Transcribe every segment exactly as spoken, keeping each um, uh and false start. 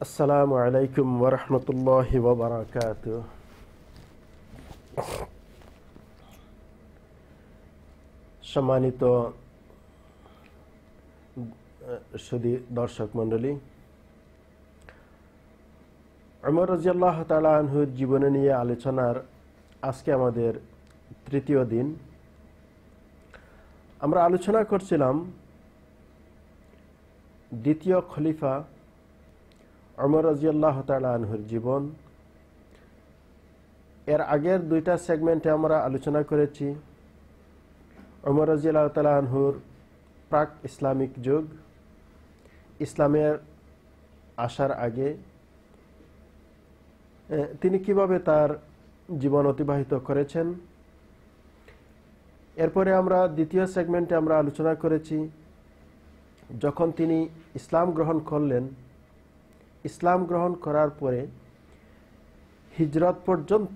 আসসালামু আলাইকুম ওয়া রাহমাতুল্লাহি ওয়া বারাকাতুহু। সম্মানিত সুধী দর্শক মণ্ডলী, উমর রাদিয়াল্লাহু তাআলা আনহুর জীবনী নিয়ে আলোচনার আজকে আমাদের তৃতীয় দিন। আমরা আলোচনা করছিলাম দ্বিতীয় খলিফা উমর রাদিয়াল্লাহু তাআলা আনহুর জীবন। এর আগের দুইটা সেগমেন্টে আমরা আলোচনা করেছি উমর রাদিয়াল্লাহু তাআলা আনহুর প্রাক ইসলামিক যুগ, ইসলামের আসার আগে তিনি কিভাবে তার জীবন অতিবাহিত করেছেন। এরপরে আমরা দ্বিতীয় সেগমেন্টে আমরা আলোচনা করেছি যখন তিনি ইসলাম গ্রহণ করলেন, ইসলাম গ্রহণ করার পরে হিজরত পর্যন্ত,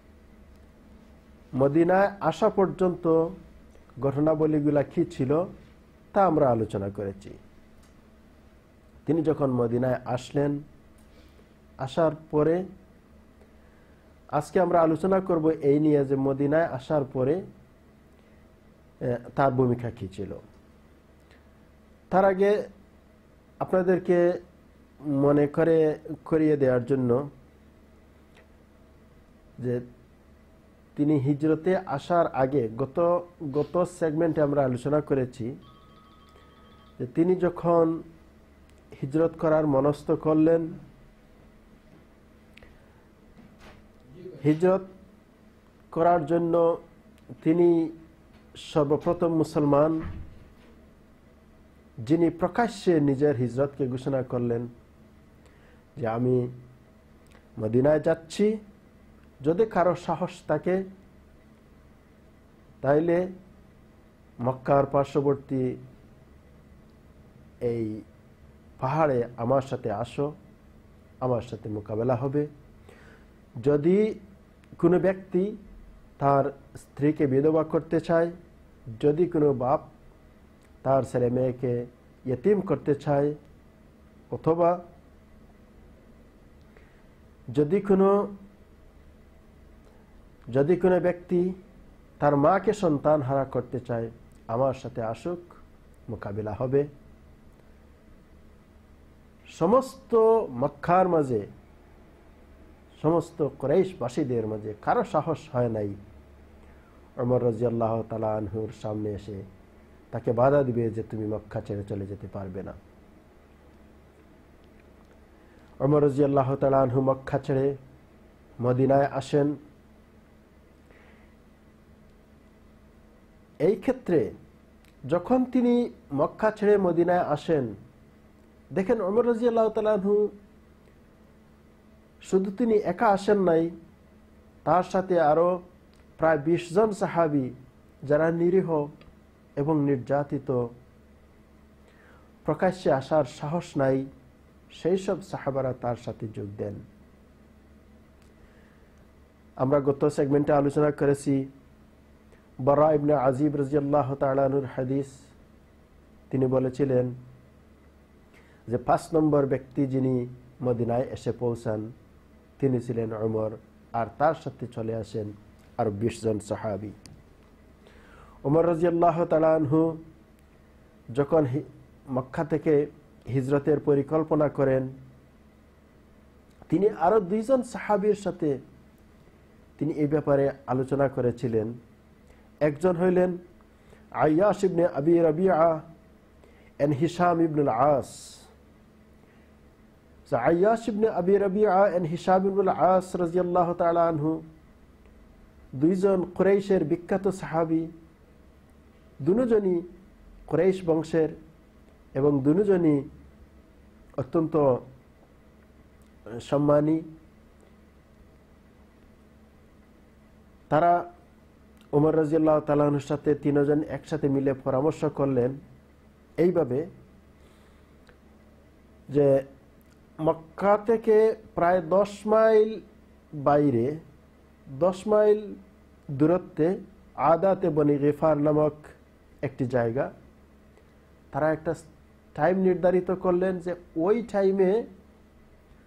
মদিনায় আসা পর্যন্ত ঘটনাবলীগুলা কি ছিল তা আমরা আলোচনা করেছি। তিনি যখন মদিনায় আসলেন, আসার পরে আজকে আমরা আলোচনা করব এই নিয়ে যে মদিনায় আসার পরে তার ভূমিকা কি ছিল। তার আগে আপনাদেরকে মনে করে করিয়ে দেওয়ার জন্য যে তিনি হিজরতে আসার আগে গত গত সেগমেন্টে আমরা আলোচনা করেছি যে তিনি যখন হিজরত করার মনস্থ করলেন, হিজরত করার জন্য তিনি সর্বপ্রথম মুসলমান যিনি প্রকাশ্যে নিজের হিজরতকে ঘোষণা করলেন যে আমি মদিনায় যাচ্ছি, যদি কারো সাহস থাকে তাইলে মক্কার পার্শ্ববর্তী এই পাহাড়ে আমার সাথে আসো, আমার সাথে মোকাবেলা হবে। যদি কোনো ব্যক্তি তার স্ত্রীকে বিধবা করতে চায়, যদি কোনো বাপ তার ছেলে মেয়েকে ইয়েতিম করতে চায়, অথবা যদি কোনো যদি কোনো ব্যক্তি তার মাকে সন্তান হারা করতে চায়, আমার সাথে আসুক, মোকাবিলা হবে। সমস্ত মক্কার মাঝে, সমস্ত কুরাইশবাসীদের মাঝে কারো সাহস হয় নাই উমর রাদিয়াল্লাহু তাআলা আনহুর সামনে এসে তাকে বাধা দিবে যে তুমি মক্কা ছেড়ে চলে যেতে পারবে না। উমর রাদিয়াল্লাহু তাআলা আনহু মক্কা ছেড়ে মদিনায় আসেন। এই ক্ষেত্রে যখন তিনি মক্কা ছেড়ে মদিনায় আসেন, দেখেন উমর রাদিয়াল্লাহু তাআলা আনহু শুধু তিনি একা আসেন নাই, তার সাথে আরো প্রায় বিশ জন সাহাবী যারা নিরীহ এবং নির্যাতিত, প্রকাশ্যে আসার সাহস নাই, সেই সব সাহাবারা তার সাথে যোগ দেন। আমরা গত সেগমেন্টে আলোচনা করেছি বারা ইবনে আজিব রাদিয়াল্লাহু তাআলা আনহুর হাদিস। তিনি বলেছিলেন যে পাঁচ নম্বর ব্যক্তি যিনি মদিনায় এসে পৌঁছান তিনি ছিলেন উমর, আর তার সাথে চলে আসেন আর বিশ জন সাহাবী। উমর রাদিয়াল্লাহু তাআলা আনহু যখন মক্কা থেকে হিজরতের পরিকল্পনা করেন, তিনি আরো দুইজন সাহাবীর সাথে তিনি এই ব্যাপারে আলোচনা করেছিলেন। একজন হইলেন আয়াশ ইবনে আবি Rabia and Hisham ibn al-As. আয়াশ ইবনে আবি Rabia and Hisham ibn al-As রাদিয়াল্লাহু তাআলা আনহু দুইজন কুরাইশের বিখ্যাত সাহাবী, দুজনই কুরাইশ বংশের এবং দুজনই অত্যন্ত সম্মানী। তারা উমর রাদিয়াল্লাহু তাআলা আনহুর সাথে তিনজন একসাথে মিলে পরামর্শ করলেন এইভাবে যে মক্কা থেকে প্রায় দশ মাইল বাইরে, দশ মাইল দূরত্বে আদাতে বনি গিফার নামক একটি জায়গা, তারা একটা টাইম নির্ধারিত করলেন যে ওই টাইমে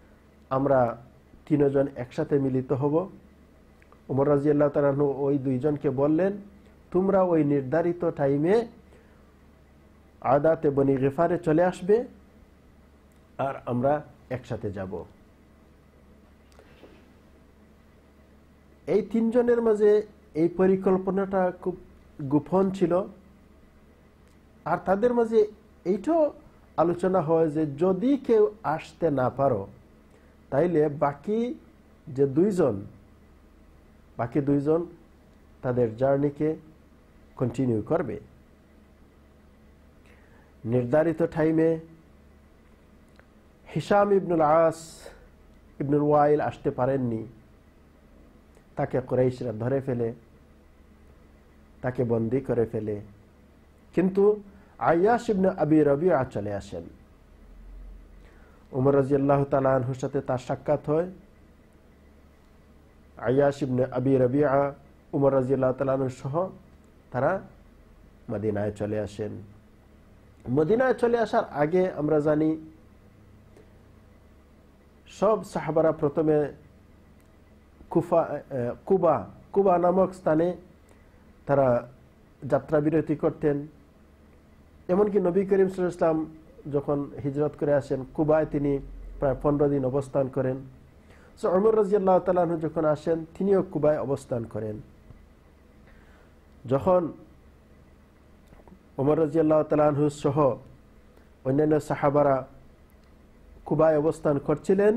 আমরা তিনজন একসাথে মিলিত হব। ওমর রাদিয়াল্লাহু তাআলা আনহু ওই দুইজনকে বললেন, তোমরা ওই নির্ধারিত টাইমে আদাতে বনি গিফারে চলে আসবে আর আমরা একসাথে যাব। এই তিনজনের মাঝে এই পরিকল্পনাটা খুব গোপন ছিল। আর তাদের মাঝে এইটাও আলোচনা হয় যে যদি কেউ আসতে না পারো তাইলে বাকি যে দুইজন বাকি দুইজন তাদের জার্নিকে কন্টিনিউ করবে। নির্ধারিত টাইমে হিশাম ইবনুল আস ইবনুল ওয়াইল আসতে পারেননি। তাকে কুরাইশরা ধরে ফেলে, তাকে বন্দী করে ফেলে। কিন্তু আয়াশ ইবনে আবি রবিআ চলে আসেন। ওমর রাদিয়াল্লাহু তাআলা আনহুর সাথে তার সাক্ষাৎ হয়। আয়াশ ইবনে আবি রবিআ ওমর রাদিয়াল্লাহু তাআলা আনহু সহ তারা মদিনায় চলে আসেন। মদিনায় চলে আসার আগে আমরা জানি সব সাহাবারা প্রথমে কুফা কুবা কুবা নামক স্থানে তারা যাত্রা বিরতি করতেন। এমনকি নবী করিম সাল্লাল্লাহু আলাইহি ওয়াসাল্লাম যখন হিজরত করে আসেন কুবায় তিনি প্রায় পনেরো দিন অবস্থান করেন। সো ওমর রাদিয়াল্লাহু তাআলা আনহু যখন আসেন তিনিও কুবায় অবস্থান করেন। যখন ওমর রাদিয়াল্লাহু তাআলা আনহু সহ অন্যান্য সাহাবারা কুবায় অবস্থান করছিলেন,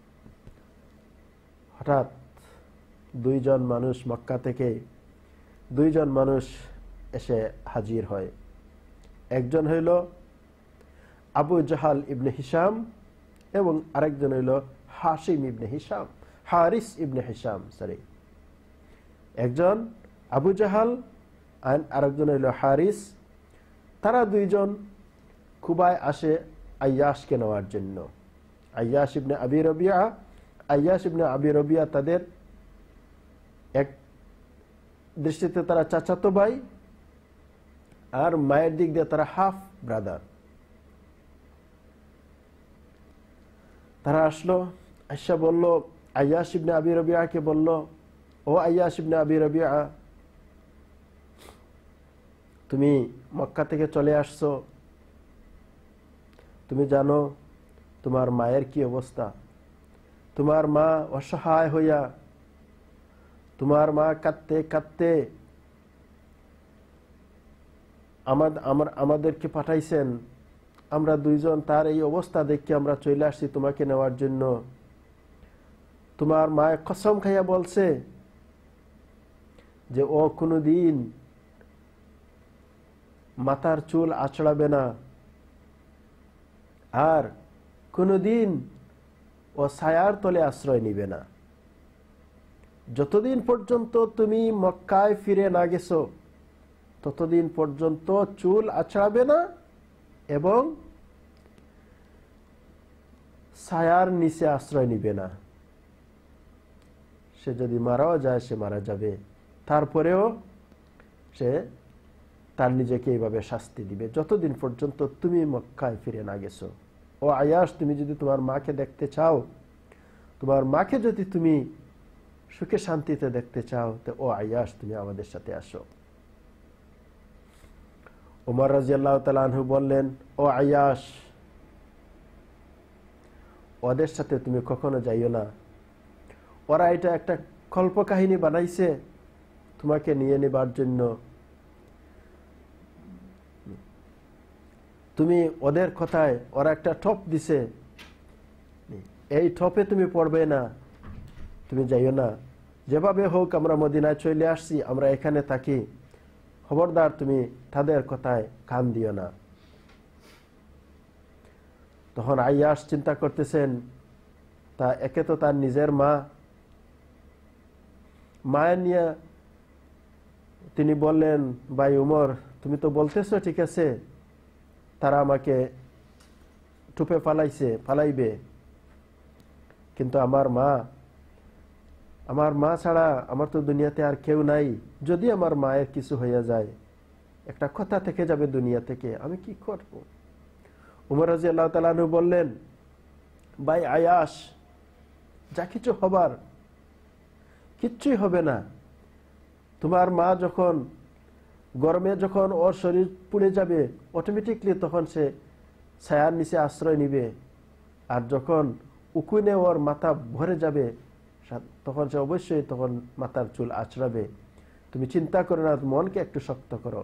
হঠাৎ দুইজন মানুষ মক্কা থেকে দুইজন মানুষ এসে হাজির হয়। একজন হইল আবু জাহাল ইবনে হিশাম এবং আরেকজন হইল Hashim Ibn Hisham Haris Ibn Hisham sorry একজন আবু জাহাল আর আরেকজন হইল হারিস। তারা দুইজন কুবায় আসে আয়াশকে নেওয়ার জন্য। আয়াশ ইবনে আবি রবিআ আয়াশ ইবনে আবি রবিআ তাদের এক দৃষ্টিতে তারা চাচাতো ভাই আর মায়ের দিক দিয়ে তারা হাফ ব্রাদার। তারা আসলো, আয়েশা বলল, আয়াশ ইবনে আবি রবিআকে বলল, ও আয়াশ ইবনে আবি রবিআ, তুমি মক্কা থেকে চলে আসছো, তুমি জানো তোমার মায়ের কি অবস্থা। তোমার মা অসহায় হইয়া তোমার মা কাঁদতে কাঁদতে আমাদেরকে পাঠাইছেন। আমরা দুইজন তার এই অবস্থা দেখে আমরা চলে আসছি তোমাকে নেওয়ার জন্য। তোমার মা কসম খাইয়া বলছে যে ও কোনোদিন মাথার চুল আঁচড়াবে না আর কোনোদিন ও ছায়ার তলে আশ্রয় নিবে না। যতদিন পর্যন্ত তুমি মক্কায় ফিরে না গেছো ততদিন পর্যন্ত চুল আঁচড়াবে না এবং ছায়ার নিচে আশ্রয় নিবে না। সে যদি মারাও যায় সে মারা যাবে, তারপরেও সে তার নিজেকে এইভাবে শাস্তি দিবে যতদিন পর্যন্ত তুমি মক্কায় ফিরে না গেছো। ও আয়াশ, তুমি যদি তোমার মাকে দেখতে চাও, তোমার মাকে যদি তুমি সুখে শান্তিতে দেখতে চাও, তো ও আয়াশ তুমি আমাদের সাথে আসো। ওমর রাদিয়াল্লাহু তাআলা আনহু বললেন, ও আয়াশ, ওদের সাথে তুমি কখনো যাইও না। ওরা এটা একটা কল্পকাহিনী বানাইছে তোমাকে নিয়ে নেবার জন্য। তুমি ওদের কথায় ওরা একটা টপ দিছে, এই টপে তুমি পড়বে না, তুমি যাইও না। যেভাবে হোক আমরা মদিনায় চলে আসছি, আমরা এখানে থাকি, খবরদার তুমি তাদের কথায় কান দিও না। তখন আয়াশ চিন্তা করতেছেন, তা একে তো তার নিজের মা, মায়ের নিয়ে তিনি বললেন, ভাই উমর, তুমি তো বলতেছো ঠিক আছে তারা আমাকে টুপে ফালাইছে ফালাইবে, কিন্তু আমার মা আমার মা ছাড়া আমার তো দুনিয়াতে আর কেউ নাই। যদি আমার মায়ের কিছু হয়ে যায়, একটা কথা থেকে যাবে দুনিয়া থেকে, আমি কি করব? উমর রাদিয়াল্লাহু তাআলা আনহু বললেন, ভাই আয়াশ, যা কিছু হবার কিচ্ছুই হবে না। তোমার মা যখন গরমে যখন ওর শরীর পুড়ে যাবে অটোমেটিকলি তখন সে ছায়ার নিচে আশ্রয় নিবে, আর যখন উকুনে ওর মাথা ভরে যাবে তখন সে অবশ্যই তখন মাথার চুল আঁচড়াবে। তুমি চিন্তা করো না, মনকে একটু শক্ত করো।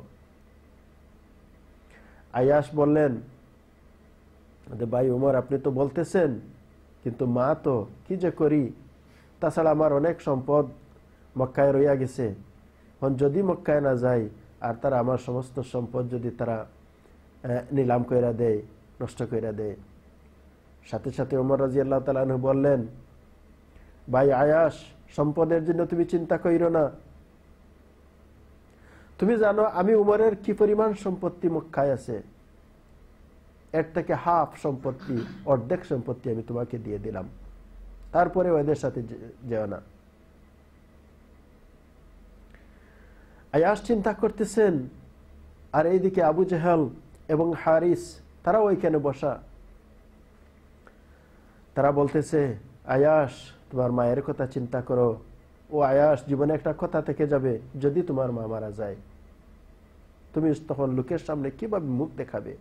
আয়াস বললেন, ভাই উমর আপনি তো বলতেছেন, কিন্তু মা তো কি যে করি, তাছাড়া আমার অনেক সম্পদ মক্কায় রইয়া গেছে, এখন যদি মক্কায় না যাই আর তারা আমার সমস্ত সম্পদ যদি তারা নিলাম কইরা দেয়, নষ্ট কইরা দেয়। সাথে সাথে ওমর রাদিয়াল্লাহু তাআলা আনহু বললেন, ভাই আয়াস, সম্পদের জন্য তুমি চিন্তা কইরো না। তুমি জানো আমি উমরের কি পরিমাণ সম্পত্তি মক্কায় আছে, এর থেকে হাফ সম্পত্তি, অর্ধেক সম্পত্তি আমি তোমাকে দিয়ে দিলাম, তারপরে ওদের সাথে যেও না। আয়াস চিন্তা করতেছেন, আর এইদিকে আবু জেহেল এবং হারিস তারা ওইখানে বসা। তারা বলতেছে, আয়াস তোমার মায়ের কথা চিন্তা করো, ও আয়াস জীবনে একটা কথা থেকে যাবে, যদি তোমার মা মারা যায় তুমি তখন লোকের সামনে কিভাবে মুখ দেখাবে।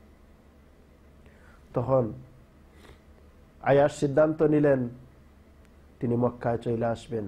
তখন আয়াস সিদ্ধান্ত নিলেন তিনি মক্কায় চলে আসবেন।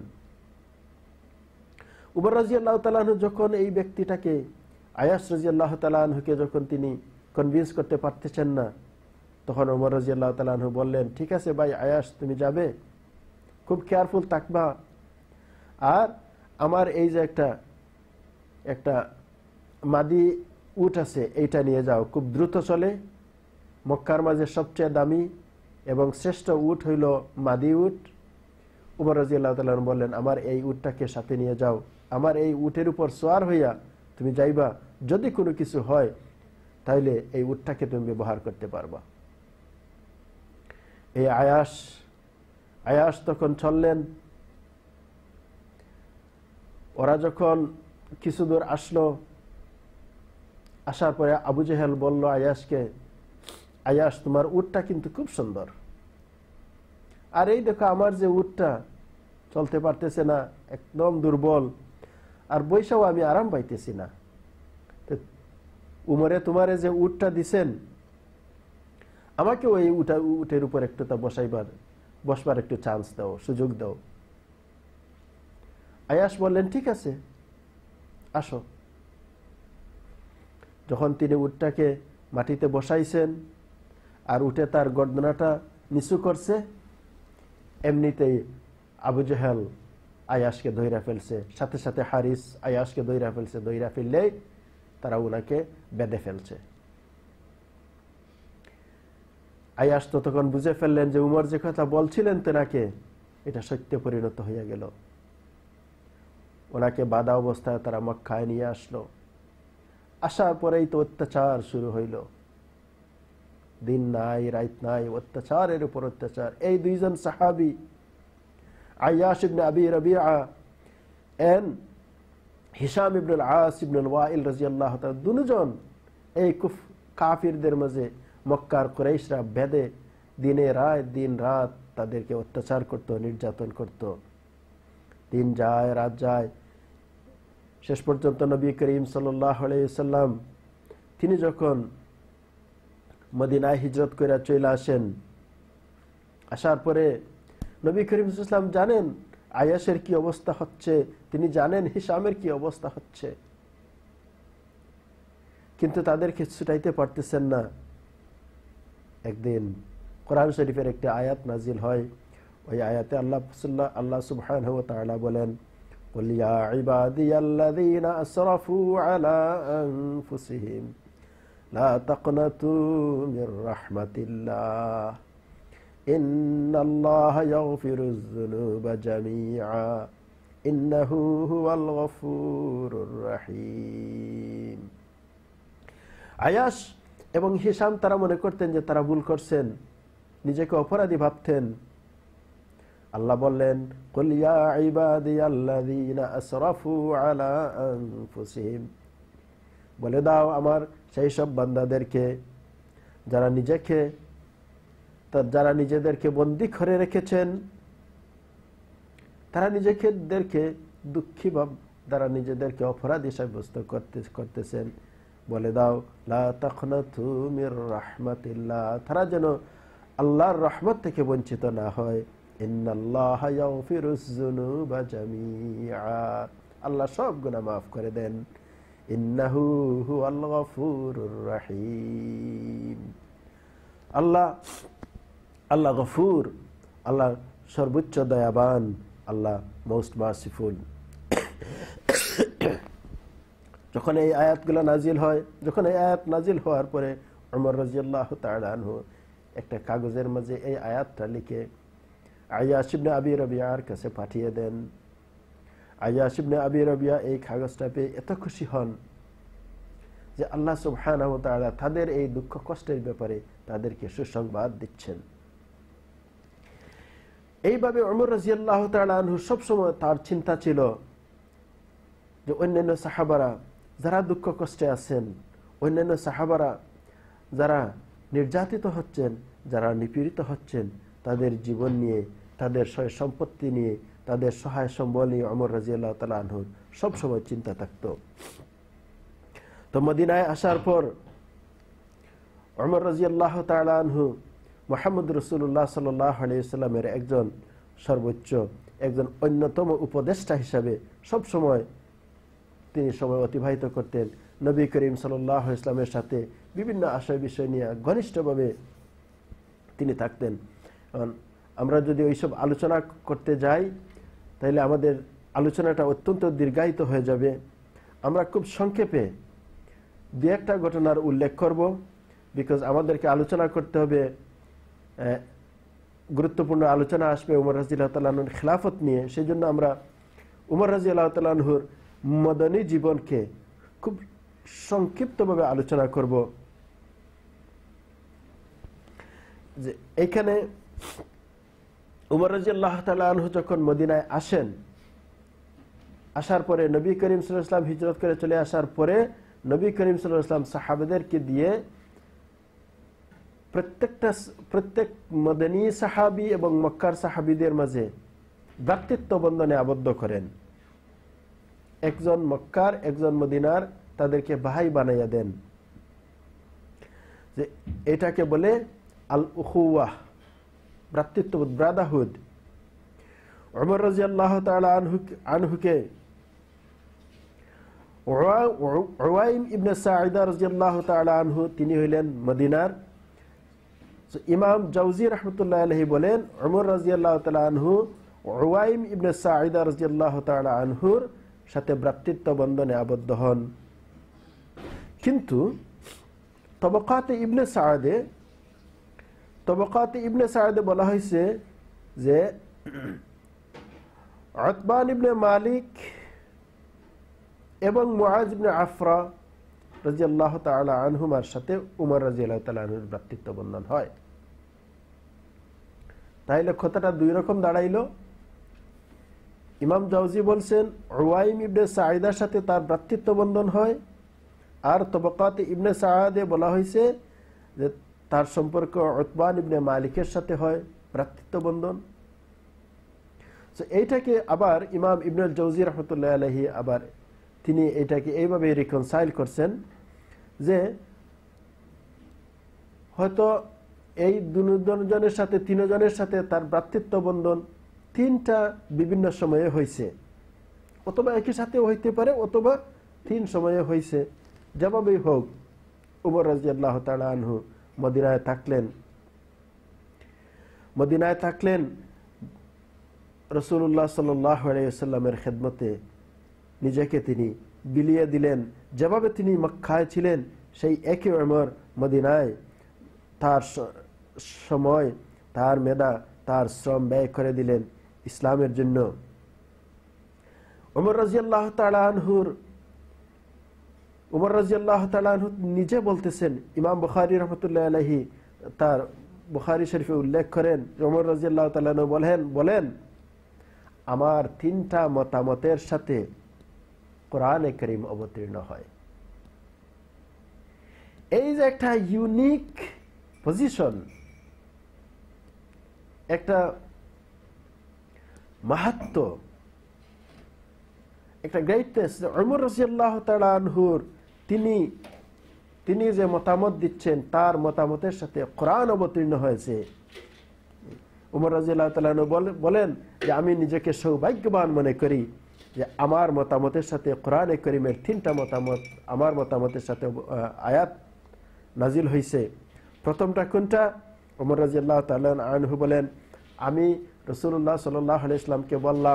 উমর রাদিয়াল্লাহু তাআলা আনহু যখন এই ব্যক্তিটাকে আয়াস রাদিয়াল্লাহু তাআলা আনহুকে যখন তিনি কনভিন্স করতে পারতেছেন না, তখন উমর রাদিয়াল্লাহু তাআলা আনহু বললেন, ঠিক আছে ভাই আয়াস তুমি যাবে, খুব কেয়ারফুল থাকবা, আর আমার এই যে একটা একটা মাদি উট আছে এইটা নিয়ে যাও, খুব দ্রুত চলে, মক্কার মাঝে সবচেয়ে দামি এবং শ্রেষ্ঠ উট হইল মাদি উট। উমর রাদিয়াল্লাহু তাআলা আনহু বললেন, আমার এই উটটাকে সাথে নিয়ে যাও, আমার এই উটের উপর সোয়ার হইয়া তুমি যাইবা, যদি কোনো কিছু হয় তাহলে এই উটটাকে তুমি ব্যবহার করতে পারবা। এই আয়াস আয়াস তখন চললেন। ওরা যখন কিছু দূর আসলো, আসার পরে আবু জেহেল বলল আয়াসকে, আয়াস তোমার উটটা কিন্তু খুব সুন্দর, আর এই দেখো আমার যে উটটা চলতে পারতেছে না, একদম দুর্বল, আর বৈশাও আমি আরাম পাইতেছি না। উমরে তোমারে যে উটটা দিছেন, আমাকে ওই উটা উটের উপর একটু তা বসাইবার বসবার একটু চান্স দাও, সুযোগ দাও। আয়াস বললেন, ঠিক আছে আসো। যখন তিনি উটটাকে মাটিতে বসাইছেন আর উঠে তার গর্দনাটা নিচু করছে, এমনিতেই আবু জেহেল আয়াসকে ধইরা ফেলছে, সাথে সাথে হারিস আয়াসকে ধইরা ফেলছে, ধইরা ফেললেই তারা উনাকে বেঁধে ফেলছে। আয়াস তো তখন বুঝে ফেললেন যে উমর যে কথা বলছিলেন তেনাকে, এটা সত্যে পরিণত হইয়া গেল। ওনাকে বাধা অবস্থায় তারা মক্কায় নিয়ে আসলো। আসার পরেই তো অত্যাচার শুরু হইল, দিন নাই রাত নাই, অত্যাচারের উপর অত্যাচার। এই দুইজন সাহাবী Ayyash Ibn Abi Rabia and Hisham Ibn As Ibn Wail রাদিয়াল্লাহু তাআলা, দুজন এই কাফিরদের মাঝে মক্কার কুরাইশরা বেদে দিনে রাত দিন রাত তাদেরকে অত্যাচার করত, নির্যাতন করত। দিন যায় রাত যায়, শেষ পর্যন্ত নবী করিম সাল্লাল্লাহু আলাইহি ওয়াসাল্লাম তিনি যখন মদিনায় হিজরত করে চলে আসেন, আসার পরে নবী করিম সাল্লাল্লাহু আলাইহি ওয়াসাল্লাম জানেন আয়াসের কি অবস্থা হচ্ছে, তিনি জানেন হিশামের কি অবস্থা হচ্ছে, কিন্তু তাদেরকে ছুটাইতে পারতেছেন না। একদিন কোরআন শরীফের একটি আয়াত নাজিল হয়, ওই আয়াতে আল্লাহ আল্লাহ সুবহানাহু ওয়া তাআলা বলেন, কুল ইয়া ইবাদিয়াল্লাযীনা আসরাফু আলা আনফুসিহিম লা তাকনাতু মির রাহমাতিল্লাহ ইন্নাল্লাহা ইয়াগফিরুয যুনুবা জামিআ ইন্নাহু হুয়াল গফুরুর রহিম। আয়াস এবং হিশাম তারা মনে করতেন যে তারা ভুল করছেন, নিজেকে অপরাধী ভাবতেন। আল্লাহ বললেন, কুল ইয়া ইবাদিয়াল্লাযীনা আসরাফু আলা আনফুসিহিম, বলে দাও আমার সেই সব বান্দাদেরকে যারা নিজেকে যারা নিজেদেরকে বন্দী করে রেখেছেন তারা নিজেদেরকে দুঃখী ভাব তারা নিজেদেরকে অপরাধী সাব্যস্ত করতে করতেছেন। বলে দাও লা তাকনাতু মির রাহমাতিল্লাহ, তারা যেন আল্লাহর রহমত থেকে বঞ্চিত না হয়। ইন্নাল্লাহা ইয়াগফিরুজ যুনুবা জামিআ, আল্লাহ সব গুনাহ মাফ করে দেন। ইন্নাহু হুয়াল গফুরুর রহিম, আল্লাহ আল্লাহ গফুর, আল্লাহ সর্বোচ্চ দয়াবান, আল্লাহ মোস্ট মার্সিফুল। যখন এই আয়াতগুলো নাজিল হয়, যখন এই আয়াত নাজিল হওয়ার পরে উমর রাদিয়াল্লাহু তাআলা আনহু একটা কাগজের মাঝে এই আয়াতটা লিখে আয়াস ইবনে আবি রবিয়ার কাছে পাঠিয়ে দেন। আয়াস ইবনে আবি রবিয়া এই কাগজটা পেয়ে এত খুশি হন যে আল্লাহ সুবহানাহু ওয়া তাআলা তাদের এই দুঃখ কষ্টের ব্যাপারে তাদেরকে সুসংবাদ দিচ্ছেন। এইভাবে উমর রাদিয়াল্লাহু তাআলা আনহু সবসময় তার চিন্তা ছিল যে অন্যান্য সাহাবারা যারা দুঃখ কষ্টে আছেন, অন্যান্য সাহাবারা যারা নির্যাতিত হচ্ছেন, যারা নিপীড়িত হচ্ছেন, তাদের জীবন নিয়ে, তাদের সয় সম্পত্তি নিয়ে, তাদের সহায় সম্বল নিয়ে উমর রাদিয়াল্লাহু তাআলা আনহুর সবসময় চিন্তা থাকত। তো মদিনায় আসার পর উমর রাদিয়াল্লাহু তাআলা আনহু মুহাম্মদ রাসূলুল্লাহ সাল্লাল্লাহু আলাইহি ওয়াসাল্লামের একজন সর্বোচ্চ, একজন অন্যতম উপদেষ্টা হিসাবে সবসময় তিনি সময় অতিবাহিত করতেন। নবী করিম সাল্লাল্লাহু আলাইহি ওয়াসাল্লামের সাথে বিভিন্ন আশয় বিষয় নিয়ে ঘনিষ্ঠভাবে তিনি থাকতেন। আমরা যদি ওইসব আলোচনা করতে যাই তাহলে আমাদের আলোচনাটা অত্যন্ত দীর্ঘায়িত হয়ে যাবে। আমরা খুব সংক্ষেপে দু একটা ঘটনার উল্লেখ করব, বিকজ আমাদেরকে আলোচনা করতে হবে, গুরুত্বপূর্ণ আলোচনা আসবে উমর রাদিয়াল্লাহু তাআলা আনহুর খিলাফত নিয়ে। সেই জন্য আমরা উমর রাদিয়াল্লাহু তাআলা আনহুর মদনী জীবনকে খুব সংক্ষিপ্তভাবে আলোচনা করব। যে এখানে উমর রাদিয়াল্লাহু তাআলা আনহু যখন মদিনায় আসেন, আসার পরে নবী করিম সাল্লাল্লাহু আলাইহি ওয়াসাল্লাম হিজরত করে চলে আসার পরে নবী করিম সাল্লাল্লাহু আলাইহি ওয়াসাল্লাম সাহাবাদেরকে দিয়ে প্রত্যেকটা প্রত্যেক মদনী সাহাবী এবং মক্কার সাহাবীদের মাঝে ভ্রাতৃত্ব বন্ধনে আবদ্ধ করেন। একজন মক্কার, একজন মদিনার, তাদেরকে ভাই বানাইয়া দেন। যে এটাকে বলে আল উখুওয়াহ, ভ্রাতৃত্ববোধ, ব্রাদারহুড। উমর রাদিয়াল্লাহু তাআলা আনহু আনহুকে উওয়াইম ইবনে সাঈদা রাদিয়াল্লাহু তাআলা আনহু, তিনি হইলেন মদিনার। ইমাম জাওজি রাহমাতুল্লাহ আলাইহি বলেন উমর রাদিয়াল্লাহু তাআলা আনহু উওয়াইম ইবনে সাঈদা রাদিয়াল্লাহু তাআলা আনহুর সাথে ভ্রাতৃত্ব বন্ধনে আবদ্ধ হন। কিন্তু তবকাতে ইবনে সাঈদে তবকাতে ইবনে সাঈদে বলা হয়েছে যে উতবান ইবনে মালিক এবং মুআজ ইবনে আফরা রাদিয়াল্লাহু তাআলা আনহুমার সাথে উমর রাদিয়াল্লাহু তাআলা আনহুর ভ্রাতৃত্ব বন্ধন হয়। তাইলে কথাটা দুই রকম দাঁড়াইলো। ইমাম জাওজি বলছেন উওয়াইম ইবনে সাঈদার সাথে তার ভ্রাতৃত্ব বন্ধন হয়, আর তবকাতে ইবনে সাঈদে বলা হয়েছে যে তার সম্পর্ক উতবান ইবনে মালিকের সাথে হয় ভ্রাতৃত্ব বন্ধন। তো এইটাকে আবার ইমাম ইবনুল জাওজি রাহমাতুল্লাহ আলাইহি আবার তিনি এটাকে এইভাবে রিকনসাইল করছেন যে হয়তো এই দুজনের সাথে তিনজনের সাথে তার ভ্রাতৃত্ব বন্ধন তিনটা বিভিন্ন সময়ে হয়েছে, অথবা একই সাথে হইতে পারে, অথবা তিন সময়ে হয়েছে। যেভাবেই হোক উমর রাদিয়াল্লাহু তাআলা আনহু মদিনায় থাকলেন। মদিনায় থাকলেন রাসূলুল্লাহ সাল্লাল্লাহু আলাইহি ওয়াসাল্লামের খেদমতে নিজেকে তিনি বিলিয়ে দিলেন। যেভাবে তিনি মক্কায় ছিলেন সেই একই উমর মদিনায় তার সময়, তার মেধা, তার শ্রম ব্যয় করে দিলেন ইসলামের জন্য। উমর রাদিয়াল্লাহু তাআলা আনহুর উমর রাদিয়াল্লাহু তাআলা আনহু নিজে বলতেছেন, ইমাম বুখারী রাহমাতুল্লাহ আলাইহি তার বুখারী শরীফে উল্লেখ করেন উমর রাদিয়াল্লাহু তাআলা আনহু বলেন বলেন আমার তিনটা মতামতের সাথে কোরআনে কারীম অবতীর্ণ হয়। এই যে একটা ইউনিক পজিশন, একটা মাহাত্ম মহত্ব, একটা গ্রেটনেস। ওমর রাদিয়াল্লাহু তাআলা আনহুর তিনি তিনি যে মতামত দিচ্ছেন তার মতামতের সাথে কোরআন অবতীর্ণ হয়েছে। ওমর রাদিয়াল্লাহু তাআলা আনহু বলেন যে আমি নিজেকে সৌভাগ্যবান মনে করি যে আমার মতামতের সাথে কোরআনে কারীমের তিনটা মতামত আমার মতামতের সাথে আয়াত নাজিল হয়েছে। প্রথমটা কোনটা? ওমর রাদিয়াল্লাহু তাআলা আনহু বলেন আমি রাসূলুল্লাহ সাল্লাল্লাহু আলাইহি ওয়াসাল্লামকে বললাম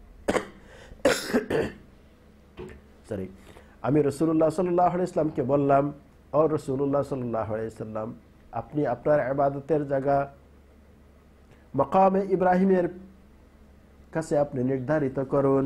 সরি আমি রাসূলুল্লাহ সাল্লাল্লাহু আলাইহি ওয়াসাল্লামকে বললাম ও রাসূলুল্লাহ সাল্লাল্লাহু আলাইহি ওয়াসাল্লাম আপনি আপনার ইবাদতের জায়গা মাকামে ইব্রাহিমের কাছে আপনি নির্ধারিত করুন।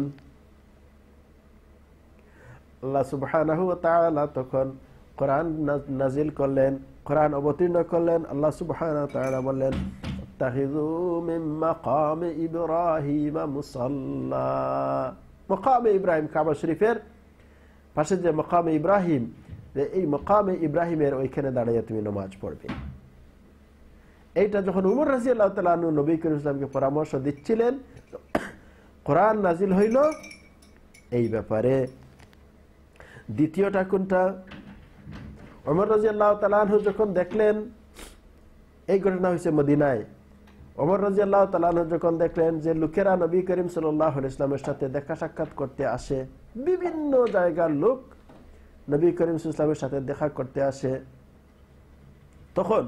আল্লাহ সুবহানাহু ওয়া তাআলা তখন কোরআন নাজিল করলেন, কোরআন অবতীর্ণ করলেন। আল্লাহ সুবহানাহু ওয়া তাআলা বললেন তাখিযু মিন মাকামে ইব্রাহিম মুসাল্লা। মাকামে ইব্রাহিম কাবা শরীফের পাশে যে মাকামে ইব্রাহিম, যে এই মাকামে ইব্রাহিমের ওইখানে দাঁড়িয়ে তুমি নামাজ পড়বে। এইটা যখন উমর রাদিয়াল্লাহু তাআলা আনহু নবী করিম সাল্লাল্লাহু আলাইহি ওয়াসাল্লামকে পরামর্শ দিচ্ছিলেন, কোরআন নাজিল হইল এই ব্যাপারে। দ্বিতীয়টা কোনটা? ওমর রাদিয়াল্লাহু তাআলা আনহু যখন দেখলেন এই ঘটনা হয়েছে মদিনায়, ওমর রাদিয়াল্লাহু তাআলা আনহু যখন দেখলেন যে লোকেরা নবী করিম সাল্লাল্লাহু আলাইহি ওয়াসাল্লামের সাথে দেখা সাক্ষাৎ করতে আসে, বিভিন্ন জায়গার লোক নবী করিম সাল্লাল্লাহু আলাইহি ওয়াসাল্লামের সাথে দেখা করতে আসে, তখন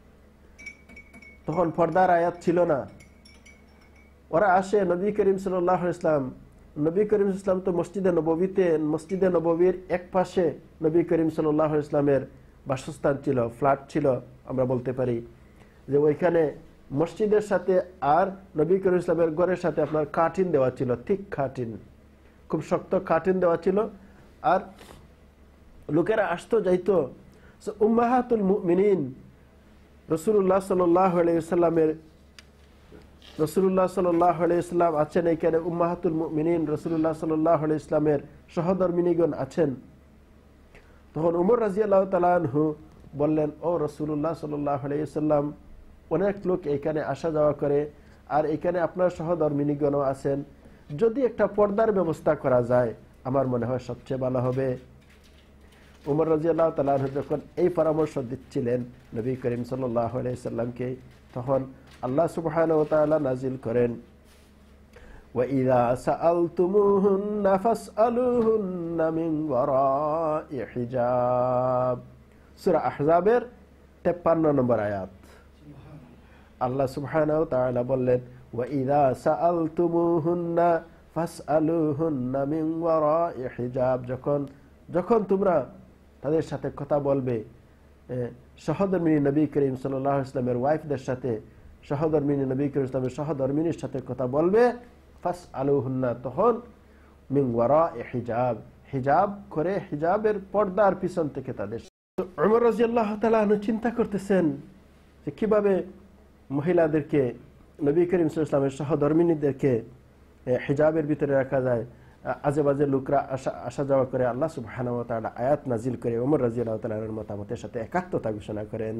তখন পর্দার আয়াত ছিল না। ওরা আসে নবী করিম সাল্লাল্লাহু আলাইহি ওয়াসাল্লাম, নবী করিম ইসলাম তো মসজিদে নববীতে মসজিদে নববীর এক পাশে নবী করিম সাল্লাল্লাহু আলাইহি ওয়াসাল্লামের বাসস্থান ছিল, ফ্ল্যাট ছিল আমরা বলতে পারি, যে ওইখানে মসজিদের সাথে আর নবী করিম ইসলামের ঘরের সাথে আপনার কার্টিন দেওয়া ছিল, ঠিক কার্টিন, খুব শক্ত কার্টিন দেওয়া ছিল। আর লোকেরা আসতো যাইতো। উম্মাহাতুল মুমিনিন রাসূলুল্লাহ সাল্লাল্লাহু আলাইহি ওয়াসাল্লামের রাসূলুল্লাহ সাল্লাল্লাহু আলাইহি ওয়াসাল্লাম আছেন এখানে, উম্মাহাতুল মুমিনিন রাসূলুল্লাহ সাল্লাল্লাহু আলাইহি ওয়াসাল্লামের সহধর্মিনীগণ আছেন। তখন ওমর রাদিয়াল্লাহু তাআলা আনহু বললেন ও রাসূলুল্লাহ সাল্লাল্লাহু আলাইহি ওয়াসাল্লাম অনেক লোক এখানে আসা যাওয়া করে আর এখানে আপনার সহধর্মিনীগণও আছেন, যদি একটা পর্দার ব্যবস্থা করা যায় আমার মনে হয় সবচেয়ে ভালো হবে। ওমর রাদিয়াল্লাহু তাআলা আনহু যখন এই পরামর্শ দিচ্ছিলেন নবী করিম সাল্লাল্লাহু আলাইহি ওয়াসাল্লামকে, তখন আল্লাহ সুবহানাহু ওয়া তাআলা নাজিল করেন ওয়া ইযা সাআলতুমুহুন্না ফাসআলুহুন্না মিন ওয়ারাই হিজাব। সূরা আহজাবের তেপ্পান্ন নম্বর আয়াত। আল্লাহ সুবহানাহু ওয়া তাআলা বললেন ওয়া ইযা সাআলতুমুহুন্না ফাসআলুহুন্না মিন ওয়ারাই হিজাব, যখন যখন তোমরা তাদের সাথে কথা বলবে, সহধর্মিনী নবী করিম সাল্লাল্লাহু আলাইহি ওয়াসাল্লামের ওয়াইফদের সাথে সহধর্মিনী নবী করিম ইসলামের সহধর্মিনীর সাথে কথা বলবে, ফাসআলুহুন্না তখন মিন ওয়ারাই হিজাব, হিজাব করে হিজাবের পর্দার পিছন থেকে তাদের। ওমর রাদিয়াল্লাহু তাআলা আনহু চিন্তা করতেছেন যে কিভাবে মহিলাদেরকে নবী করিম সাল্লাল্লাহু আলাইহি ওয়াসাল্লামের সহধর্মিনীদেরকে হিজাবের ভিতরে রাখা যায়। আজে বাজে লোকরা আসা আসা যাওয়া করে। আল্লাহ সুবহানাহু ওয়া তাআলা আয়াত নাজিল করে ওমর রাদিয়াল্লাহু তাআলা এর মতামতের সাথে একাত্মতা ঘোষণা করেন।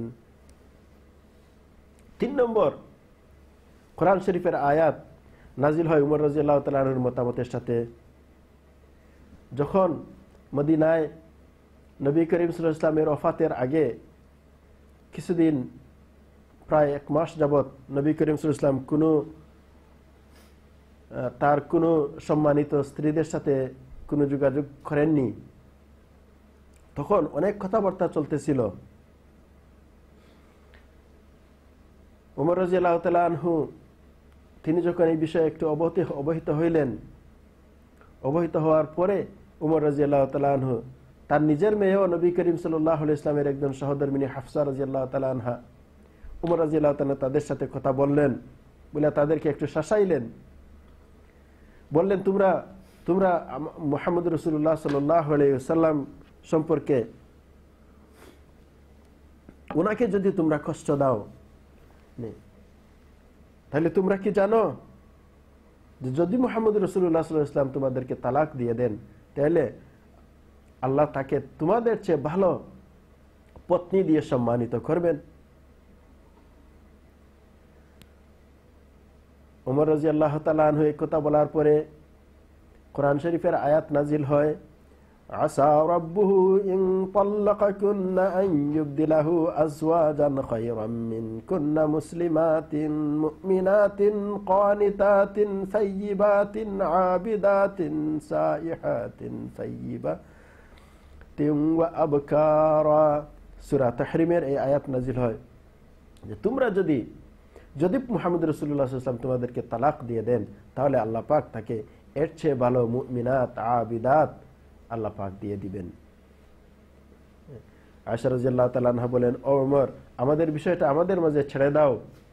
তিন নম্বর, কোরআন শরীফের আয়াত নাজিল হয় ওমর রাদিয়াল্লাহু তাআলা এর মতামতের সাথে। যখন মদিনায় নবী করিম সাল্লাল্লাহু আলাইহি ওয়াসাল্লামের ওফাতের আগে কিছুদিন, প্রায় এক মাস যাবত নবী করিম সাল্লাল্লাহু আলাইহি ওয়াসাল্লাম কোনো তার কোনো সম্মানিত স্ত্রীদের সাথে কোনো যোগাযোগ করেননি, তখন অনেক কথাবার্তা চলতেছিল। ওমর রাদিয়াল্লাহু তাআলা আনহু তিনি যখন এই বিষয়ে একটু অবহিত অবহিত হইলেন, অবহিত হওয়ার পরে ওমর রাদিয়াল্লাহু তাআলা আনহু তার নিজের মেয়েও নবী করিম সাল্লাল্লাহু আলাইহি ওয়াসাল্লামের একজন সহধর্মিনী হাফসা রাদিয়াল্লাহু তাআলা আনহা, ওমর রাদিয়াল্লাহু তাআলা তাদের সাথে কথা বললেন, বলে তাদেরকে একটু শাসাইলেন, বললেন তোমরা তোমরা মুহাম্মদ রাসূলুল্লাহ সাল্লাল্লাহু আলাইহি ওয়াসাল্লাম সম্পর্কে ওনাকে যদি তোমরা কষ্ট দাও, তাহলে তোমরা কি জানো যে যদি মুহাম্মদ রাসূলুল্লাহ সাল্লাল্লাহু আলাইহি ওয়াসাল্লাম তোমাদেরকে তালাক দিয়ে দেন, তাহলে আল্লাহ তাকে তোমাদের চেয়ে ভালো পত্নী দিয়ে সম্মানিত করবেন। ওমর রাদিয়াল্লাহু তাআলা আনহু এই কথা বলার পরে কোরআন শরীফের আয়াত নাজিল হয়, আসা রাব্বুহু ইন তাল্লাকাকুন্না আন ইউবদিলাহু আজওয়াজান খায়রাম মিনকুন্না মুসলিমাতিন মুমিনাতিন কানিতাতিন সাইয়্যিবাতিন আবিদাতিন সাইহাতিন সাইয়্যিবাতিন ওয়া আবকারা। সূরা তাহরিমের এই আয়াত নাজিল হয় যে তোমরা যদি যদি মুহাম্মদ রাসূলুল্লাহ সাল্লাল্লাহু আলাইহি ওয়াসাল্লাম তোমাদেরকে তালাক দিয়ে দেন, তাহলে আল্লাহ পাক তাকে এর চেয়ে ভালো মুমিনাত আবিদাত আল্লাহ পাক দিয়ে দিবেন। আয়েশা রাদিয়াল্লাহু তাআলা আনহা বলেন, ও ওমর, আমাদের বিষয়টা আমাদের মাঝে ছেড়ে দাও,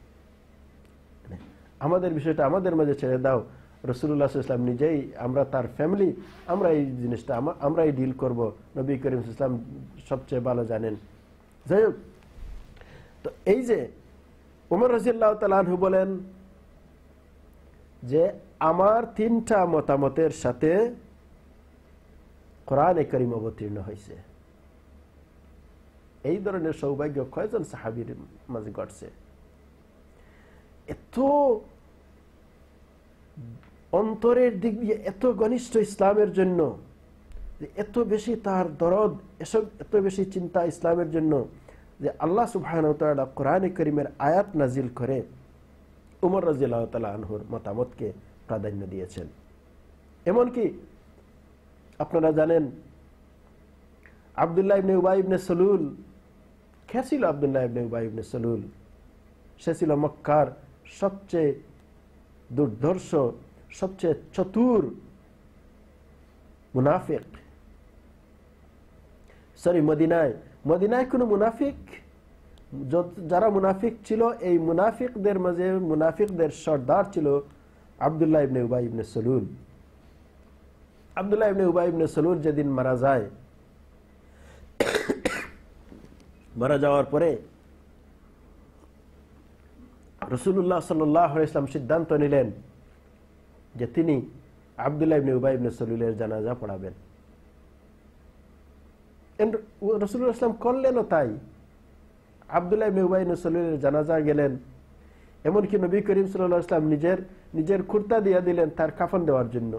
আমাদের বিষয়টা আমাদের মাঝে ছেড়ে দাও। রাসূলুল্লাহ সাল্লাল্লাহু আলাইহি ওয়াসাল্লাম নিজেই, আমরা তার ফ্যামিলি, আমরা এই জিনিসটা আমরাই ডিল করব, নবী করিম সাল্লাল্লাহু আলাইহি ওয়াসাল্লাম সবচেয়ে ভালো জানেন। যাই হোক, তো এই যে ওমর রাদিয়াল্লাহু তাআলা আনহু বলেন যে আমার তিনটা মতামতের সাথে কোরআনে কারীম অবতীর্ণ হয়েছে। এই ধরনের সৌভাগ্য কয়জন সাহাবীর মাঝে ঘটছে? এত অন্তরের দিক দিয়ে এত ঘনিষ্ঠ ইসলামের জন্য, এত বেশি তার দরদ, এসব এত বেশি চিন্তা ইসলামের জন্য, যে আল্লাহ সুবহানাহু ওয়া তাআলা কোরআনে কারীমের আয়াত নাজিল করে ওমর রাদিয়াল্লাহু তাআলা আনহুর মতামতকে প্রাধান্য দিয়েছেন। এমনকি আপনারা জানেন আব্দুল্লাহ ইবনে উবাই ইবনে সালুল, কে ছিল আব্দুল্লাহ ইবনে উবাই ইবনে সালুল? সে ছিল মক্কার সবচেয়ে দুর্ধর্ষ, সবচেয়ে চতুর মুনাফিক। সরি মদিনায় মদিনায় কোন মুনাফিক, যারা মুনাফিক ছিল, এই মুনাফিকদের মাঝে মুনাফিকদের সর্দার ছিল আব্দুল্লাহ ইবনে উবাই ইবনে সালুল। আব্দুল্লাহ ইবনে উবাই ইবনে সালুল যেদিন মারা যায়, মারা যাওয়ার পরে রাসূলুল্লাহ সাল্লাল্লাহু আলাইহি ওয়াসাল্লাম সিদ্ধান্ত নিলেন যে তিনি আব্দুল্লাহ ইবনে উবাই ইবনে সালুলের জানাজা পড়াবেন। রাসূলুল্লাহ সাল্লাল্লাহু করলেনও তাই। আব্দুল্লাহ ইবনে উবাই ইবনে সালুলের জানাজা গেলেন। এমনকি নবী করিম সাল্লাল্লাহু আলাইহি ওয়াসাল্লাম নিজের নিজের কুর্তা দিয়ে দিলেন তার কাফন দেওয়ার জন্য।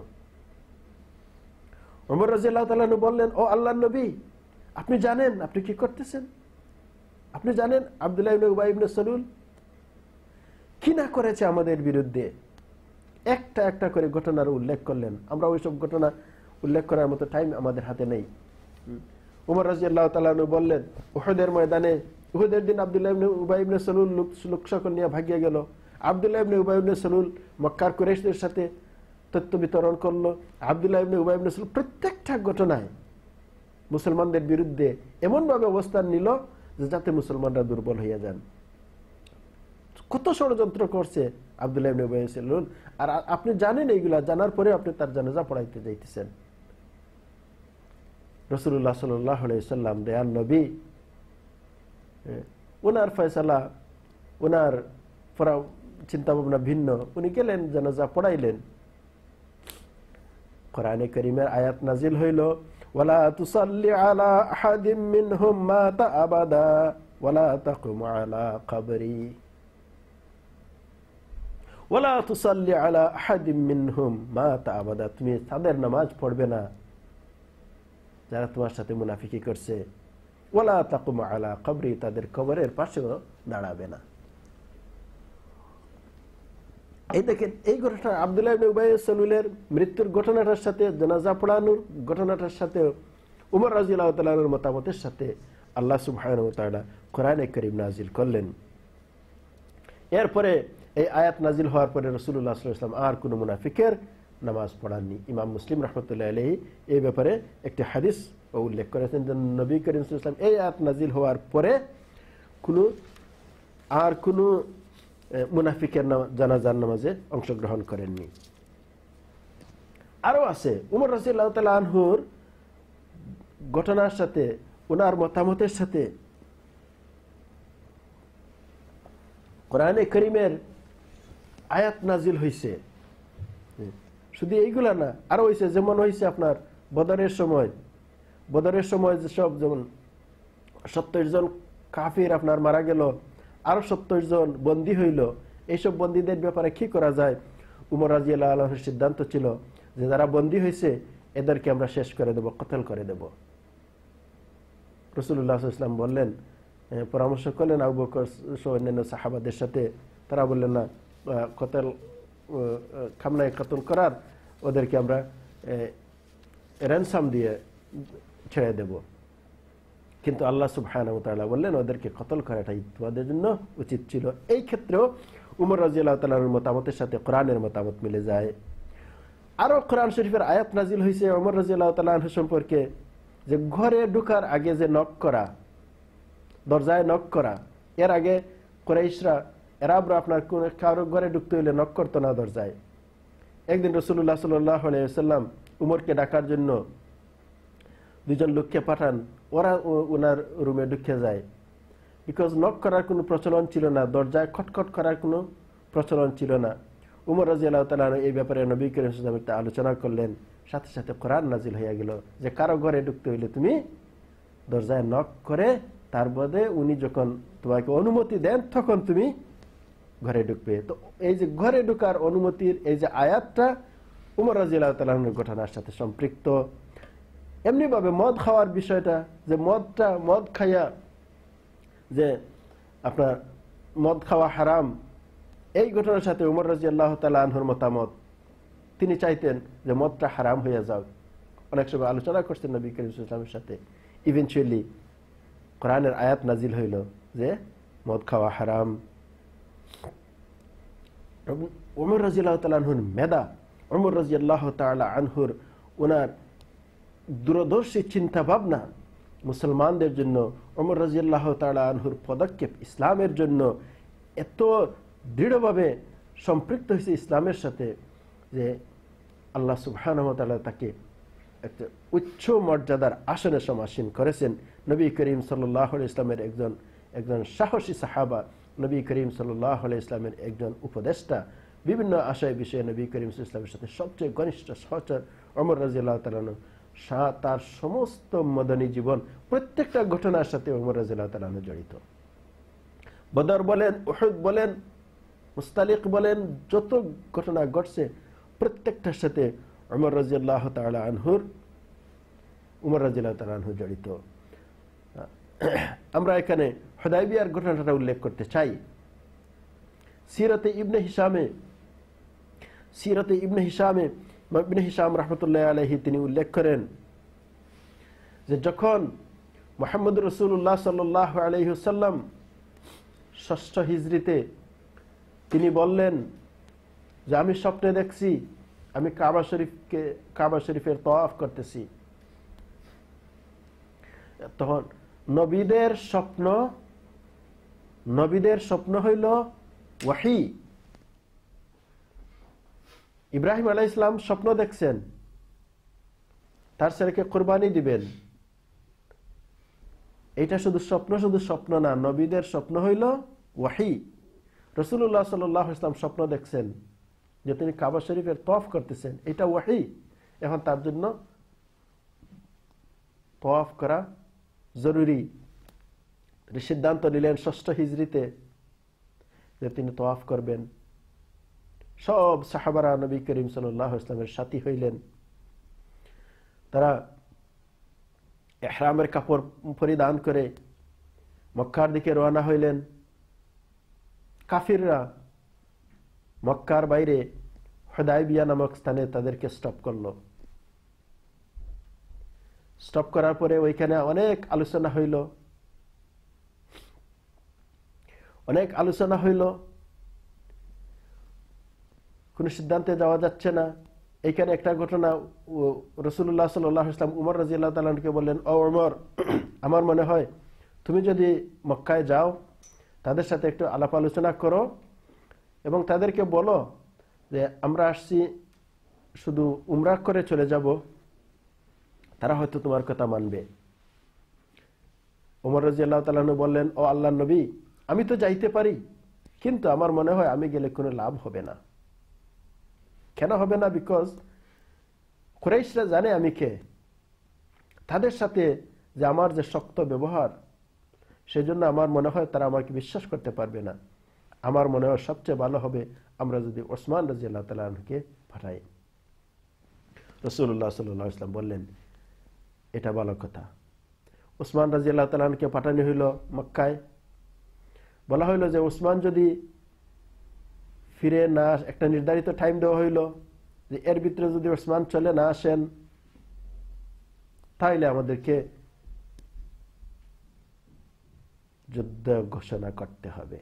ওমর রাদিয়াল্লাহু তাআলা বললেন, ও আল্লাহর নবী, আপনি জানেন আপনি কি করতেছেন? আপনি জানেন আব্দুল্লাহ ইবনে উবাই ইবনে সালুল কি না করেছে আমাদের বিরুদ্ধে? একটা একটা করে ঘটনার উল্লেখ করলেন। আমরা ওইসব ঘটনা উল্লেখ করার মতো টাইম আমাদের হাতে নেই। ওমর রাদিয়াল্লাহু তাআলা বললেন, উহুদের ময়দানে, উহুদের দিন আব্দুল্লাহ ইবনে উবাই ইবনে সালুল লোক সকল নিয়ে ভাগিয়ে গেল। আব্দুল্লাহ ইবনে উবাই ইবনে সালুল মক্কার কুরাইশদের সাথে তথ্য বিতরণ করলো। আব্দুল্লাহ ইবনে উবাই ইবনে সালুল প্রত্যেকটা ঘটনায় মুসলমানদের বিরুদ্ধে এমনভাবে অবস্থান নিল যে যাতে মুসলমানরা দুর্বল হয়ে যান। কত ষড়যন্ত্র করছে আব্দুল্লাহ ইবনে উবাই ইবনে সালুল। আর আপনি জানেন এইগুলা, জানার পরে আপনি তার জানাজা পড়াইতে যাইতেছেন। রাসূলুল্লাহ সাল্লাল্লাহু আলাইহি ওয়াসাল্লাম দয়াল নবী, ওনার ফয়সালা, ওনার চিন্তা ভাবনা ভিন্ন। উনি গেলেন, জানাজা পড়াইলেন। কোরআনে কারীমের আয়াত নাজিল হইল, ওয়ালা তুসাল্লি আলা আহাদিম মিনহুম মাতা আবাদা ওয়ালা তাকুম আলা কবরি ওয়ালা তুসাল্লি আলা আহাদিম মিনহুম মাতা আবাদা। তুমি তাদের নামাজ পড়বে না যারা তোমার সাথে মুনাফিকি করছে। ওয়ালা তাকুম আলা কবরি, তাদের কবরের পাশেও দাঁড়াবে না। এই দেখেন, এই ঘটনা আব্দুল্লাহ ইবনে উবাই সালুলের মৃত্যুর ঘটনাটার সাথে, জানাজা পড়ানোর ঘটনাটার সাথে, উমর রাদিয়াল্লাহু তাআলা আনহুর মতামতের সাথে আল্লাহ সুবহানাহু ওয়া তাআলা কোরআনে কারীম নাজিল করলেন। এরপরে এই আয়াত নাজিল হওয়ার পরে রাসূলুল্লাহ সাল্লাল্লাহু আলাইহি ওয়াসাল্লাম আর কোনো মুনাফিকের নামাজ পড়াননি। ইমাম মুসলিম রাহমাতুল্লাহি আলাইহি এই ব্যাপারে একটি হাদিস উল্লেখ করেছেন যে নবী করিম সাল্লাল্লাহু আলাইহি ওয়াসাল্লাম এই আয়াত নাজিল হওয়ার পরে কোনো আর কোনো মুনাফিকের জানাজার নামাজে অংশগ্রহণ করেননি। আরো আছে উমর রাদিয়াল্লাহু তাআলা আনহুর ঘটনার সাথে, ওনার মতামতের সাথে কোরআনে কারীমের আয়াত নাজিল হয়েছে। শুধু এইগুলা না, আরো হয়েছে। যেমন হয়েছে আপনার বদরের সময়, বদরের সময় যেসব, যেমন সত্তর জন কাফির আপনার মারা গেল, আরো সত্তর জন বন্দী হইল। এইসব বন্দীদের ব্যাপারে কি করা যায়, উমর রাদিয়াল্লাহু আনহুর সিদ্ধান্ত ছিল যে যারা বন্দী হয়েছে এদেরকে আমরা শেষ করে দেব, কতল করে দেব। রাসূলুল্লাহ সাল্লাল্লাহু আলাইহি ওয়াসাল্লাম বললেন, পরামর্শ করলেন আবু বকর সহ অন্যান্য সাহাবাদের সাথে। তারা বললেন না, কতল খামনায় কতল করার, ওদেরকে আমরা র্যানসাম দিয়ে ছেড়ে দেব। কিন্তু আল্লাহ সুবহানাহু ওয়া তাআলা বললেন ওদেরকে কতল করাটাই তোমাদের জন্য উচিত ছিল। এই ক্ষেত্রেও উমর রাদিয়াল্লাহু তাআলার মতামতের সাথে কোরআনের মতামত মিলে যায়। আরো কোরআন শরীফের আয়াত নাজিল হয়েছে উমর রাদিয়াল্লাহু তাআলা আনহু সম্পর্কে, যে ঘরে ঢোকার আগে যে নক করা, দরজায় নক করা, এর আগে কুরাইশরা এরাবরা আপনার কারো ঘরে ঢুকতে হইলে নক করতো না দরজায়। একদিন রাসূলুল্লাহ সাল্লাল্লাহু আলাইহি ওয়াসাল্লাম উমরকে ডাকার জন্য দুজন লোককে পাঠান, ওরা ওনার রুমে ঢুকে যায়। বিকজ নক করার কোনো প্রচলন ছিল না, দরজায় খটখট করার কোনো প্রচলন ছিল না। উমর রাদিয়াল্লাহু তাআলা এই ব্যাপারে নবী করিম সাল্লাল্লাহু আলাইহি ওয়াসাল্লাম একটা আলোচনা করলেন, সাথে সাথে কোরআন নাজিল হয়ে গেল যে কারো ঘরে ঢুকতে হইলে তুমি দরজায় নক করে তার বাদে উনি যখন তোমাকে অনুমতি দেন তখন তুমি ঘরে ঢুকবে। তো এই যে ঘরে ঢোকার অনুমতির এই যে আয়াতটা উমর রাদিয়াল্লাহু তাআলার ঘটনার সাথে সম্পৃক্ত। এমনি ভাবে মদ খাওয়ার বিষয়টা, যে মদটা মদ খাইয়া যে আপনার মদ খাওয়া হারাম, এই ঘটনার সাথে উমর রাদিয়াল্লাহু তাআলা আনহুর মতামত, তিনি চাইতেন যে মদটা হারাম হয়ে যাক। অনেক সময় আলোচনা করছেন নবী করিম সাল্লাল্লাহু আলাইহি ওয়াসাল্লামের সাথে। ইভেনচুয়ালি কোরআনের আয়াত নাজিল হইল যে মদ খাওয়া হারাম। উমর রাদিয়াল্লাহু তাআলা আনহুর মেধা, উমর রাদিয়াল্লাহু তাআলা আনহুর ওনার দূরদর্শী চিন্তা ভাবনা মুসলমানদের জন্য, উমর রাদিয়াল্লাহু তাআলা আনহুর পদক্ষেপ ইসলামের জন্য এত দৃঢ়ভাবে সম্পৃক্ত হয়েছে ইসলামের সাথে যে আল্লাহ সুবহানাহু ওয়া তাআলা তাকে একটা উচ্চ মর্যাদার আসনে সমাসীন করেছেন। নবী করিম সাল্লাল্লাহু আলাইহি ইসলামের একজন একজন সাহসী সাহাবা, নবী করিম সাল্লাল্লাহু আলাইহি ইসলামের একজন উপদেষ্টা, বিভিন্ন আশয় বিষয়ে নবী করিম সাল্লাল্লাহু আলাইহি ইসলামের সাথে সবচেয়ে ঘনিষ্ঠ সহচর উমর রাদিয়াল্লাহু তাআলা তার সমস্ত মদনী জীবন প্রত্যেকটা ঘটনার সাথে উমর রাদিয়াল্লাহু তাআলা জড়িত। বদর বলেন, উহুদ বলেন, মুস্তালিক বলেন, যত ঘটনা ঘটছে প্রত্যেকটার সাথে উমর রাদিয়াল্লাহু তাআলা আনহুর উমর রাদিয়াল্লাহু তাআলা আনহু জড়িত। আমরা এখানে হুদায়বিয়ার ঘটনাটা উল্লেখ করতে চাই। সিরাতে ইবনে হিশামে সিরাতে ইবনে হিশামে ইবনে হিশাম রাহমাতুল্লাহি আলাইহি তিনি উল্লেখ করেন যে যখন মুহাম্মদ রাসূলুল্লাহ সাল্লাল্লাহু আলাইহি ওয়াসাল্লাম ষষ্ঠ হিজরিতে তিনি বললেন যে আমি স্বপ্নে দেখছি আমি কাবা শরীফকে কাবা শরীফের তাওয়াফ করতেছি। তখন নবীদের স্বপ্ন নবীদের স্বপ্ন হইল ওয়াহি। ইব্রাহিম আলাইহিস সালাম স্বপ্ন দেখছেন তার ছেলেকে কুরবানি দিবেন। এটা শুধু স্বপ্ন শুধু স্বপ্ন না, নবীদের স্বপ্ন হইল ওয়াহি। রাসূলুল্লাহ সাল্লাল্লাহু আলাইহি ওয়াসাল্লাম স্বপ্ন দেখছেন যে তিনি কাবা শরীফের তাওয়াফ করতেছেন, এটা ওয়াহি। এখন তার জন্য তাওয়াফ করা জরুরি। সিদ্ধান্ত নিলেন ষষ্ঠ হিজরিতে যে তিনি তাওয়াফ করবেন। সব সাহাবারা নবী করিম সাল্লাল্লাহু আলাইহি ওয়াসাল্লামের সাথী হইলেন। তারা ইহরামের কাপড় পরিধান করে মক্কার দিকে রওনা হইলেন। কাফিররা মক্কার বাইরে হুদায়বিয়া নামক স্থানে তাদেরকে স্টপ করলো। স্টপ করার পরে ওইখানে অনেক আলোচনা হইল অনেক আলোচনা হইল কোন সিদ্ধান্তে যাওয়া যাচ্ছে না। এইখানে একটা ঘটনা, রাসূলুল্লাহ সাল্লাল্লাহু আলাইহি ওয়াসাল্লাম উমর রাদিয়াল্লাহু তাআলা আনহুকে বললেন, ও উমর, আমার মনে হয় তুমি যদি মক্কায় যাও তাদের সাথে একটু আলাপ আলোচনা করো এবং তাদেরকে বলো যে আমরা আসছি শুধু উমরা করে চলে যাব, তারা হয়তো তোমার কথা মানবে। উমর রাদিয়াল্লাহু তাআলা আনহু বললেন, ও আল্লাহর নবী, আমি তো যাইতে পারি, কিন্তু আমার মনে হয় আমি গেলে কোনো লাভ হবে না। কেন হবে না? বিকজ কুরাইশরা জানে আমি কে, তাদের সাথে যে আমার যে শক্ত ব্যবহার, সেজন্য আমার মনে হয় তারা আমাকে বিশ্বাস করতে পারবে না। আমার মনে হয় সবচেয়ে ভালো হবে আমরা যদি ওসমান রাদিয়াল্লাহু তাআলা আনহুকে পাঠাই। রাসূলুল্লাহ সাল্লাল্লাহু আলাইহি ওয়াসাল্লাম বললেন এটা ভালো কথা। ওসমান রাদিয়াল্লাহু তাআলা আনহুকে পাঠানো হইল মক্কায়। বলা হইল যে ওসমান যদি ফিরে না, একটা নির্ধারিত টাইম দেওয়া হইল যে এর ভিতরে যদি ওসমান চলে না আসেন তাহলে আমাদেরকে যুদ্ধ ঘোষণা করতে হবে।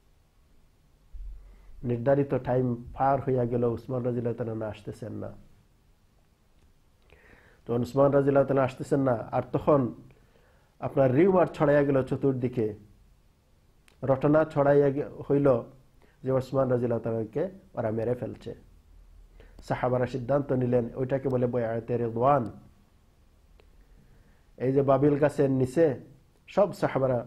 নির্ধারিত টাইম পার হইয়া গেল, উসমান রাদিয়াল্লাহু তাআলা আসতেছেন না। তখন উসমান রাদিয়াল্লাহু তাআলা আসতেছেন না, আর তখন আপনার রিউমার ছড়াইয়া গেল চতুর্দিকে, রটনা ছড়াইয়া হইল যে ওসমান রাদিয়াল্লাহু তাআলাকে ওরা মেরে ফেলছে। সাহাবারা সিদ্ধান্ত নিলেন, ওইটাকে বলে বাইআতে রিদওয়ান। এই যে বাবিল গাছের নিচে সব সাহাবারা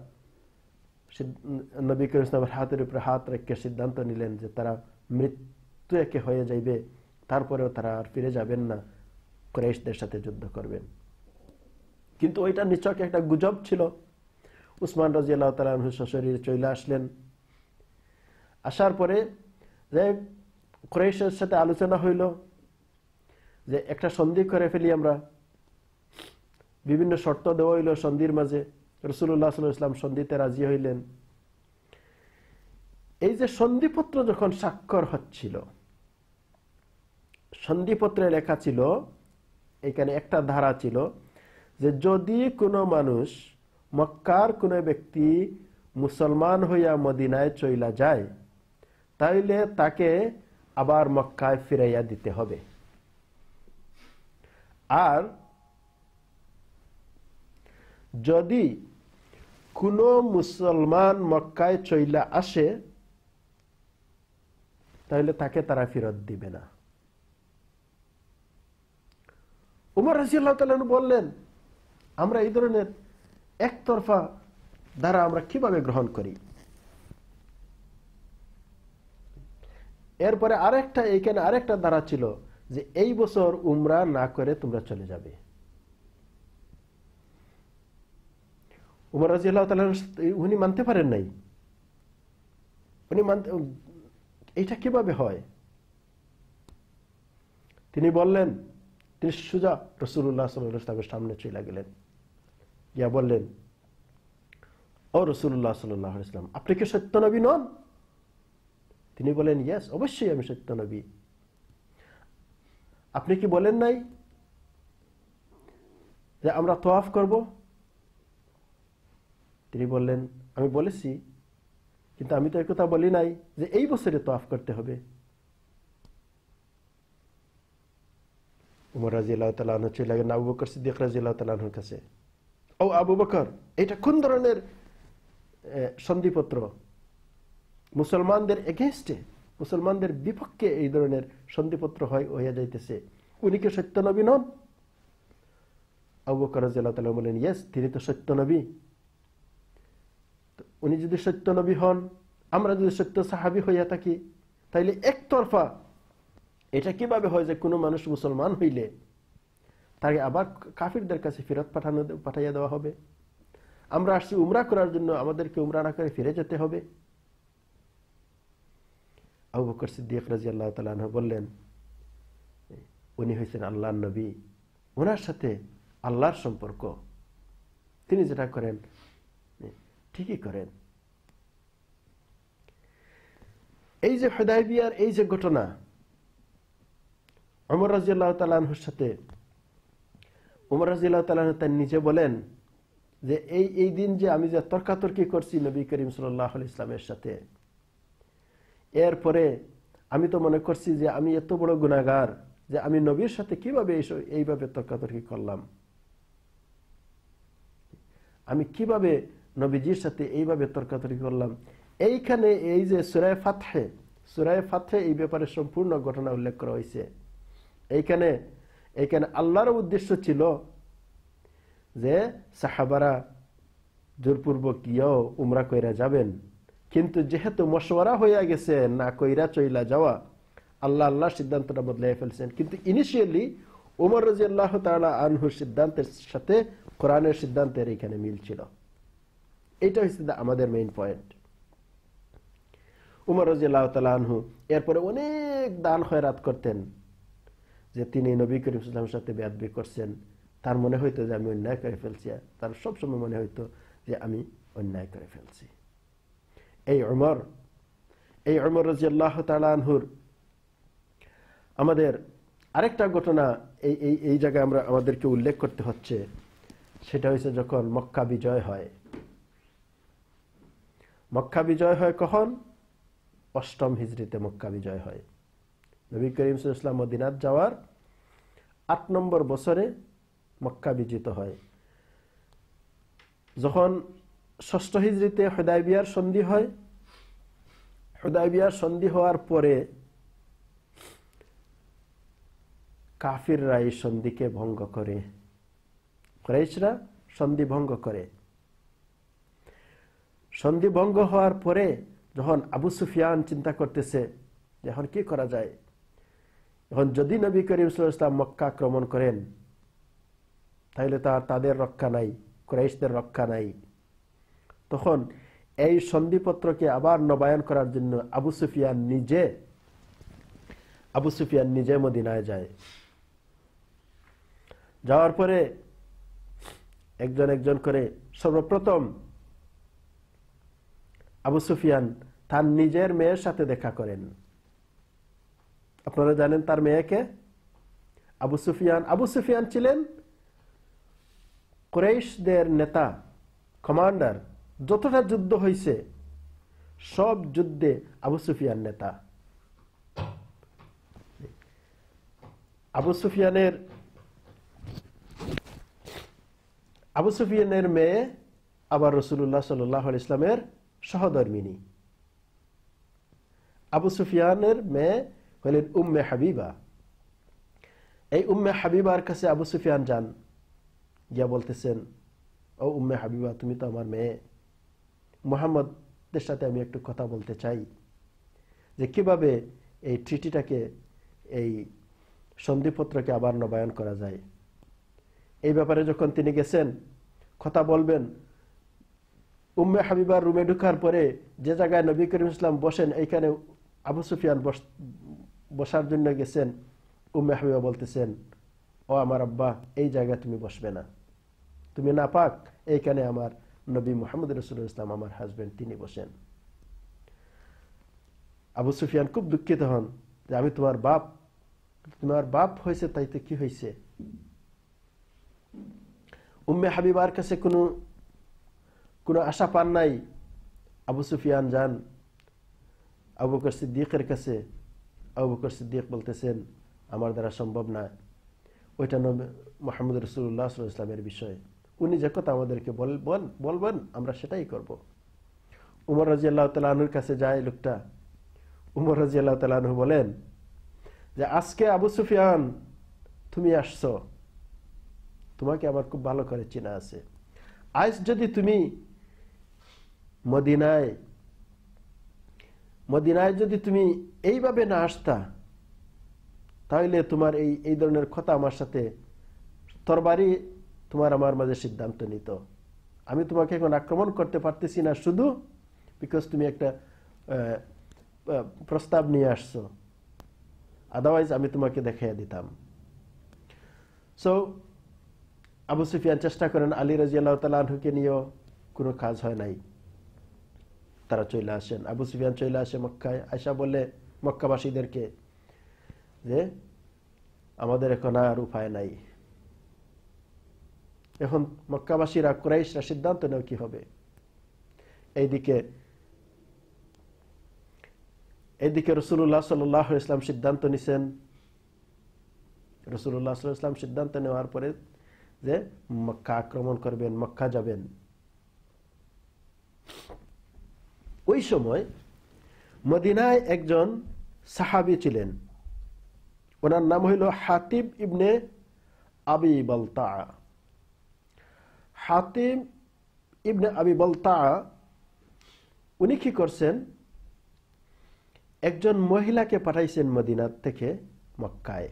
নবী করিম সাল্লাল্লাহু আলাইহি ওয়াসাল্লামের হাতের উপরে হাত রেখে সিদ্ধান্ত নিলেন যে তারা মৃত্যু একে হয়ে যাইবে, তারপরেও তারা আর ফিরে যাবেন না, কুরাইশদের সাথে যুদ্ধ করবেন। কিন্তু ওইটা নিছক একটা গুজব ছিল। উসমান রাদিয়াল্লাহু তাআলা আনহু সশরীরে চলে আসলেন। আসার পরে যে কুরাইশের সাথে আলোচনা হইল যে একটা সন্ধি করে ফেলি আমরা। বিভিন্ন শর্ত দেওয়া হইল সন্ধির মাঝে। রাসূলুল্লাহ সাল্লাল্লাহু আলাইহি ওয়াসাল্লাম সন্ধিতে রাজি হইলেন। এই যে সন্ধিপত্র যখন স্বাক্ষর হচ্ছিল, সন্ধিপত্রে লেখা ছিল, এখানে একটা ধারা ছিল যে যদি কোনো মানুষ, মক্কার কোনো ব্যক্তি মুসলমান হইয়া মদিনায় চইলা যায় তাইলে তাকে আবার মক্কায় ফিরাইয়া দিতে হবে। আর যদি কোনো মুসলমান মক্কায় চইলা আসে তাহলে তাকে তারা ফেরত দিবে না। উমর রাদিয়াল্লাহু তাআলা বললেন, আমরা এই ধরনের একতরফা দ্বারা আমরা কিভাবে গ্রহণ করি? এরপরে আরেকটা, এইখানে আরেকটা দ্বারা ছিল যে এই বছর উমরা না করে তোমরা চলে যাবে। উমর রাদিয়াল্লাহু তাআলা উনি মানতে পারেন নাই। উনি মানতে, এইটা কিভাবে হয়? তিনি বললেন, তিনি সোজা রাসূলুল্লাহ সাল্লাল্লাহু আলাইহি ওয়াসাল্লামের সামনে চলে গেলেন, গিয়া বললেন, ও রাসূলুল্লাহ সাল্লাল্লাহু আলাইহি ওয়াসাল্লাম, আপনি কি সত্য নবী নন? তিনি বলেন, ইয়েস, অবশ্যই আমি সত্য নবী। আপনি কি বলেন নাই যে আমরা তওয়াফ করব? তিনি বললেন, আমি বলেছি, কিন্তু আমি তো এই কথা বলি নাই যে এই বছরে তওয়াফ করতে হবে। উমর রাদিয়াল্লাহু তাআলা আনহু চলে গেলেন আবু বকর সিদ্দিক রাদিয়াল্লাহু তাআলা আনহুর কাছে। ও আবু বকর, এটা কোন ধরনের সন্ধিপত্র? মুসলমানদের এগেইনস্টে, মুসলমানদের বিপক্ষে এই ধরনের সন্ধিপত্র হয় হইয়া যাইতেছে। উনি কি সত্য নবী নন? আবু বকর রাদিয়াল্লাহু তাআলা বলেন, ইয়েস, তিনি তো সত্য নবী। উনি যদি সত্য নবী হন, আমরা যদি সত্য সাহাবী হইয়া থাকি, তাইলে একতরফা এটা কিভাবে হয় যে কোনো মানুষ মুসলমান হইলে তাকে আবার কাফিরদের কাছে ফেরত পাঠানো পাঠাইয়া দেওয়া হবে? আমরা আসছি উমরা করার জন্য, আমাদেরকে উমরা না করে ফিরে যেতে হবে? আবু বকর সিদ্দিক রাদিয়াল্লাহু তাআলা আনহু বললেন, উনি হয়েছেন আল্লাহর নবী, ওনার সাথে আল্লাহর সম্পর্ক, তিনি যেটা করেন ঠিকই করেন। এই যে হুদায়বিয়ার এই যে ঘটনা, ওমর রাদিয়াল্লাহু তাআলা আনহুর সাথে, ওমর রাদিয়াল্লাহু তাআলা আনহু তার নিজে বলেন যে এই এই দিন যে আমি যে তর্কাতর্কি করছি নবী করিম সাল্লাল্লাহু আলাইহি ওয়াসাল্লামের সাথে, এরপরে আমি তো মনে করছি যে আমি এত বড় গুনাহগার যে আমি নবীর সাথে কিভাবে এইভাবে তর্কাতর্কি করলাম, আমি কিভাবে নবীজির সাথে এইভাবে তর্কাতর্কি করলাম। এইখানে এই যে সূরা ফাতহে, সূরা ফাতহে এই ব্যাপারে সম্পূর্ণ ঘটনা উল্লেখ করা হয়েছে। এইখানে এইখানে আল্লাহর উদ্দেশ্য ছিল যে সাহাবারা জোরপূর্বক গিয়েও উমরা কইরা যাবেন, কিন্তু যেহেতু মশওয়ারা হইয়া গেছে না কইরা চইলা যাওয়া, আল্লাহ আল্লাহ সিদ্ধান্তটা বদলাই ফেলছেন। কিন্তু ইনিশিয়ালি ওমর রাদিয়াল্লাহু তাআলা আনহুর সিদ্ধান্তের সাথে কোরআনের সিদ্ধান্তের এখানে মিল ছিল। এইটা হচ্ছে আমাদের মেইন পয়েন্ট। উমর রাদিয়াল্লাহু তাআলা আনহু এরপরে অনেক দান খয়রাত করতেন, যে তিনি নবী করিম সাল্লাল্লাহু আলাইহি ওয়াসাল্লামের সাথে বেয়াদবি করছেন। তার মনে হইতো যে আমি অন্যায় করে ফেলছি, তার সবসময় মনে হইতো যে আমি অন্যায় করে ফেলছি। এই উমর এই উমর রাদিয়াল্লাহু তাআলা আনহুর আমাদের আরেকটা ঘটনা এই এই এই জায়গায় আমরা আমাদেরকে উল্লেখ করতে হচ্ছে, সেটা হচ্ছে যখন মক্কা বিজয় হয়। মক্কা বিজয় হয় কখন? অষ্টম হিজরিতে মক্কা বিজয় হয়। নবী করিম সাল্লাল্লাহু আলাইহি ওয়াসাল্লাম মদিনাত যাওয়ার আট নম্বর বছরে মক্কা বিজিত হয়। যখন ষষ্ঠ হিজরিতে হুদায়বিয়ার সন্ধি হয়, হুদায়বিয়ার সন্ধি হওয়ার পরে কাফিররা এই সন্ধিকে ভঙ্গ করে, কুরাইশরা সন্ধি ভঙ্গ করে। সন্ধি ভঙ্গ হওয়ার পরে যখন আবু সুফিয়ান চিন্তা করতেছে যে এখন কি করা যায়, এখন যদি নবী করিম সাল্লাল্লাহু আলাইহি ওয়াসাল্লাম মক্কা আক্রমণ করেন তাহলে তার তাদের রক্ষা নাই, কুরাইশদের রক্ষা নাই। তখন এই সন্ধিপত্রকে আবার নবায়ন করার জন্য আবু সুফিয়ান নিজে আবু সুফিয়ান নিজে মদিনায় যায়। যাওয়ার পরে একজন একজন করে সর্বপ্রথম আবু সুফিয়ান তার নিজের মেয়ের সাথে দেখা করেন। আপনারা জানেন তার মেয়েকে আবু সুফিয়ান। আবু সুফিয়ান ছিলেন কুরাইশদের নেতা, কমান্ডার। যতটা যুদ্ধ হয়েছে সব যুদ্ধে আবু সুফিয়ান নেতা। আবু সুফিয়ানের আবু সুফিয়ানের মেয়ে আবার রাসূলুল্লাহ সাল্লাল্লাহু আলাইহি ওয়াসাল্লামের সহধর্মিনী। আবু সুফিয়ানের মেয়ে হলেন উম্মে হাবিবা। এই উম্মে হাবিবার কাছে আবু সুফিয়ান যান, গিয়া বলতেছেন, ও উম্মে হাবিবা, তুমি তো আমার মেয়ে, মুহাম্মদের সাথে আমি একটু কথা বলতে চাই যে কিভাবে এই ট্রিটিটাকে, এই সন্ধিপত্রকে আবার নবায়ন করা যায়। এই ব্যাপারে যখন তিনি গেছেন কথা বলবেন, উম্মে হাবিবার রুমে ঢোকার পরে যে জায়গায় নবী করিম সাল্লাল্লাহু আলাইহি ওয়াসাল্লাম বসেন, এইখানে আবু সুফিয়ান বসার জন্য গেছেন। উম্মে হাবিবা বলতেছেন, ও আমার আব্বা, এই জায়গায় তুমি বসবে না, তুমি না পাক, এইখানে আমার নবী মুহাম্মদ রাসূলুল্লাহ সাল্লাল্লাহু আলাইহি ওয়াসাল্লাম, আমার হাজবেন্ড, তিনি বসেন। আবু সুফিয়ান খুব দুঃখিত হন যে আমি তোমার বাপ, তোমার বাপ হয়েছে তাইতে কি হয়েছে। উম্মে হাবিবার কাছে কোনো কোনো আশা পান নাই। আবু সুফিয়ান যান আবু বকর সিদ্দিকের কাছে। আবু বকর সিদ্দিক বলতেছেন, আমার দ্বারা সম্ভব না, ওইটা মুহাম্মদ রাসূলুল্লাহ সাল্লাল্লাহু আলাইহি ওয়াসাল্লামের বিষয়, উনি যে কথা আমাদেরকে বলবেন আমরা সেটাই করব। উমর রাদিয়াল্লাহু তাআলা আনহুর কাছে যায় লোকটা। উমর রাদিয়াল্লাহু তাআলা আনহু বলেন যে আজকে আবু সুফিয়ান তুমি আসছো, তোমাকে আমার খুব ভালো করে চেনা আছে। আজ যদি তুমি মদিনায় মদিনায় যদি তুমি এইভাবে না আসতা, তাহলে তোমার এই এই ধরনের কথা আমার সাথে তরবারি তোমার আমার মাঝে সিদ্ধান্ত নিত। আমি তোমাকে এখন আক্রমণ করতে পারতেছি না শুধু বিকজ তুমি একটা প্রস্তাব নিয়ে আসছো, আদারওয়াইজ আমি তোমাকে দেখাইয়া দিতাম। সো আবু সুফিয়ান চেষ্টা করেন, আলী রাদিয়াল্লাহু তাআলা আনহুকে নিয়েও কোনো কাজ হয় নাই। তারা চলে আসেন, আবু সুফিয়ান চলে আসে মক্কায়। আয়েশা বলে মক্কাবাসীদেরকে যে আমাদের এখন আর উপায় নাই। এখন মক্কাবাসীরা, কুরাইশরা সিদ্ধান্ত নেয় কি হবে। এইদিকে এইদিকে রাসূলুল্লাহ সাল্লাল্লাহু আলাইহি ওয়াসাল্লাম সিদ্ধান্ত নিছেন। রাসূলুল্লাহ সাল্লাল্লাহু আলাইহি ওয়াসাল্লাম সিদ্ধান্ত নেওয়ার পরে যে মক্কা আক্রমণ করবেন, মক্কা যাবেন। ওই সময় মদিনায় একজন সাহাবী ছিলেন, ওনার নাম হইল হাতিব ইবনে আবি বলতা। হাতিব ইবনে আবি বলতা উনি কি করছেন, একজন মহিলাকে পাঠাইছেন মদিনা থেকে মক্কায়।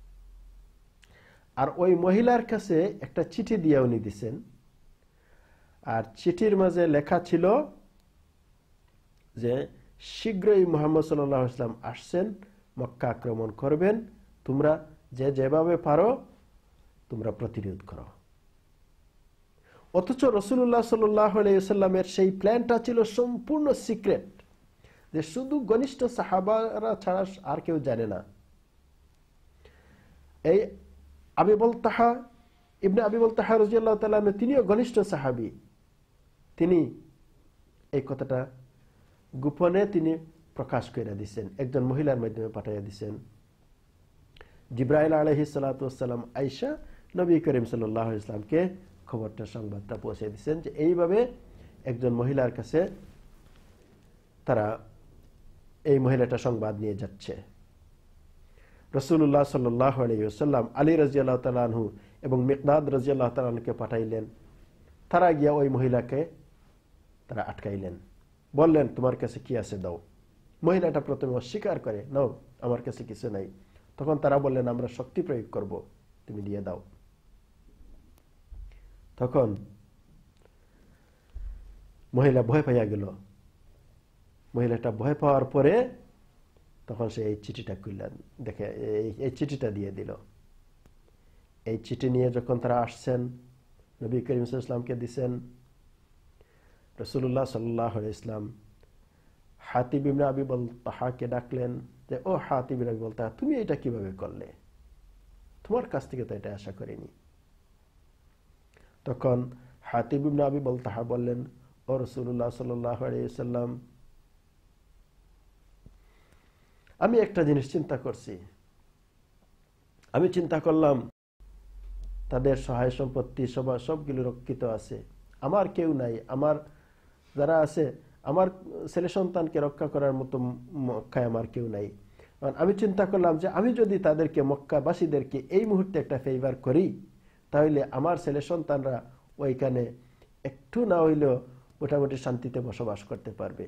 আর ওই মহিলার কাছে একটা চিঠি দিয়ে উনি দিছেন। আর চিঠির মাঝে লেখা ছিল যে শীঘ্রই মুহাম্মদ সাল্লাল্লাহু আলাইহি ওয়াসাল্লাম আসছেন, মক্কা আক্রমণ করবেন, তোমরা যে যেভাবে পারো তোমরা প্রতিরোধ করো। অথচ রাসূলুল্লাহ সাল্লাল্লাহু আলাইহি ওয়াসাল্লামের সেই প্ল্যানটা ছিল সম্পূর্ণ সিক্রেট, যে শুধু ঘনিষ্ঠ সাহাবারা ছাড়া আর কেউ জানে না। এই আবি বলতাহা ইবনে আবি বলতাহা রাদিয়াল্লাহু তাআলা আনহু তিনিও ঘনিষ্ঠ সাহাবী, তিনি এই কথাটা গোপনে তিনি প্রকাশ করে দিয়েছেন, একজন মহিলার মাধ্যমে পাঠিয়ে দিয়েছেন। জিবরাইল আলাইহিস সালাতু ওয়াস সালাম আয়েশা নবী করিম সাল্লাল্লাহু আলাইহি ওয়াসাল্লামকে খবরটা সংবাদটা পৌঁছে দিয়েছেন যে এইভাবে একজন মহিলার কাছে তারা এই মহিলাটা সংবাদ নিয়ে যাচ্ছে। রাসূলুল্লাহ সাল্লাল্লাহু আলাইহি ওয়াসাল্লাম আলী রাদিয়াল্লাহু তাআলা আনহু এবং মিকদাদ রাদিয়াল্লাহু তাআলা আনহুকে পাঠাইলেন। তারা গিয়া ওই মহিলাকে তারা আটকাইলেন, বললেন তোমার কাছে কি আছে দাও। মহিলাটা প্রথমে অস্বীকার করে, নাও আমার কাছে কিছু নাই। তখন তারা বললেন আমরা শক্তি প্রয়োগ করব, তুমি দিয়ে দাও। তখন মহিলা ভয় পাইয়া গেল। মহিলাটা ভয় পাওয়ার পরে তখন সে এই চিঠিটা খুললেন, দেখে এই চিঠিটা দিয়ে দিল। এই চিঠি নিয়ে যখন তারা আসছেন, নবী করিম সাল্লাল্লাহু আলাইহি ওয়াসাল্লামকে দিছেন। রাসূলুল্লাহ সাল্লাল্লাহু আলাইহি ওয়াসাল্লাম হাতিব ইবনে আবি বলতাহাকে ডাকলেন যে ও হাতিব ইবনে আবি বলতাহা, তুমি এটা কিভাবে করলে? তোমার কাছ থেকে তো এটা আশা করিনি। তখন হাতিব ইবনে আবি বলতাহা বললেন, ও রাসূলুল্লাহ সাল্লাল্লাহু আলাইহি ওয়াসাল্লাম, আমি একটা জিনিস চিন্তা করছি। আমি চিন্তা করলাম তাদের সহায় সম্পত্তি সব সবগুলো রক্ষিত আছে, আমার কেউ নাই। আমার যারা আছে, আমার ছেলে সন্তানকে রক্ষা করার মতো মক্কায় আমার কেউ নাই। আমি চিন্তা করলাম যে আমি যদি তাদেরকে মক্কাবাসীদেরকে এই মুহূর্তে একটা ফেভার করি, তাহলে আমার ছেলে সন্তানরা ওইখানে একটু না হইলেও মোটামুটি শান্তিতে বসবাস করতে পারবে।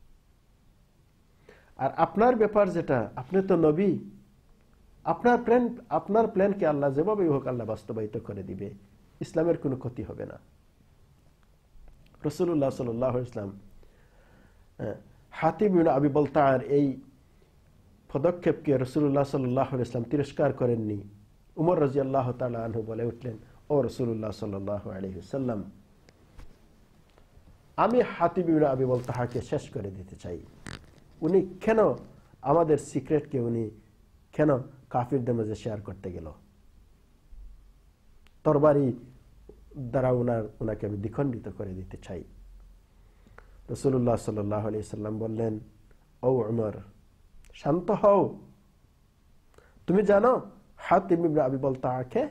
আর আপনার ব্যাপার যেটা, আপনি তো নবী, আপনার প্ল্যান আপনার প্ল্যানকে আল্লাহ যেভাবে হোক আল্লাহ বাস্তবায়িত করে দিবে, ইসলামের কোনো ক্ষতি হবে না। রাসূলুল্লাহ সাল্লাল্লাহু আলাইহি ওয়াসাল্লাম হাতিব ইবনে আবি বলতার এই পদক্ষেপকে রাসূলুল্লাহ সাল্লাল্লাহু আলাইহি ওয়াসাল্লাম তিরস্কার করেননি। উমর রাদিয়াল্লাহু তাআলা আনহু বলে উঠলেন, ও রাসূলুল্লাহ সাল্লাল্লাহু আলাইহি ওয়াসাল্লাম, আমি হাতিব ইবনে আবি বলতাহাকে শেষ করে দিতে চাই। উনি কেন আমাদের সিক্রেটকে উনি কেন কাফিরদের মাঝে শেয়ার করতে গেল? তরবারি দ্বারা উনার উনাকে আমি দ্বিখণ্ডিত করে দিতে চাই। রাসূলুল্লাহ সাল্লাল্লাহু আলাইহি ওয়াসাল্লাম বললেন, ও উমর, শান্ত হও। তুমি জানো হাতিব ইবনে আবি বলতাকে?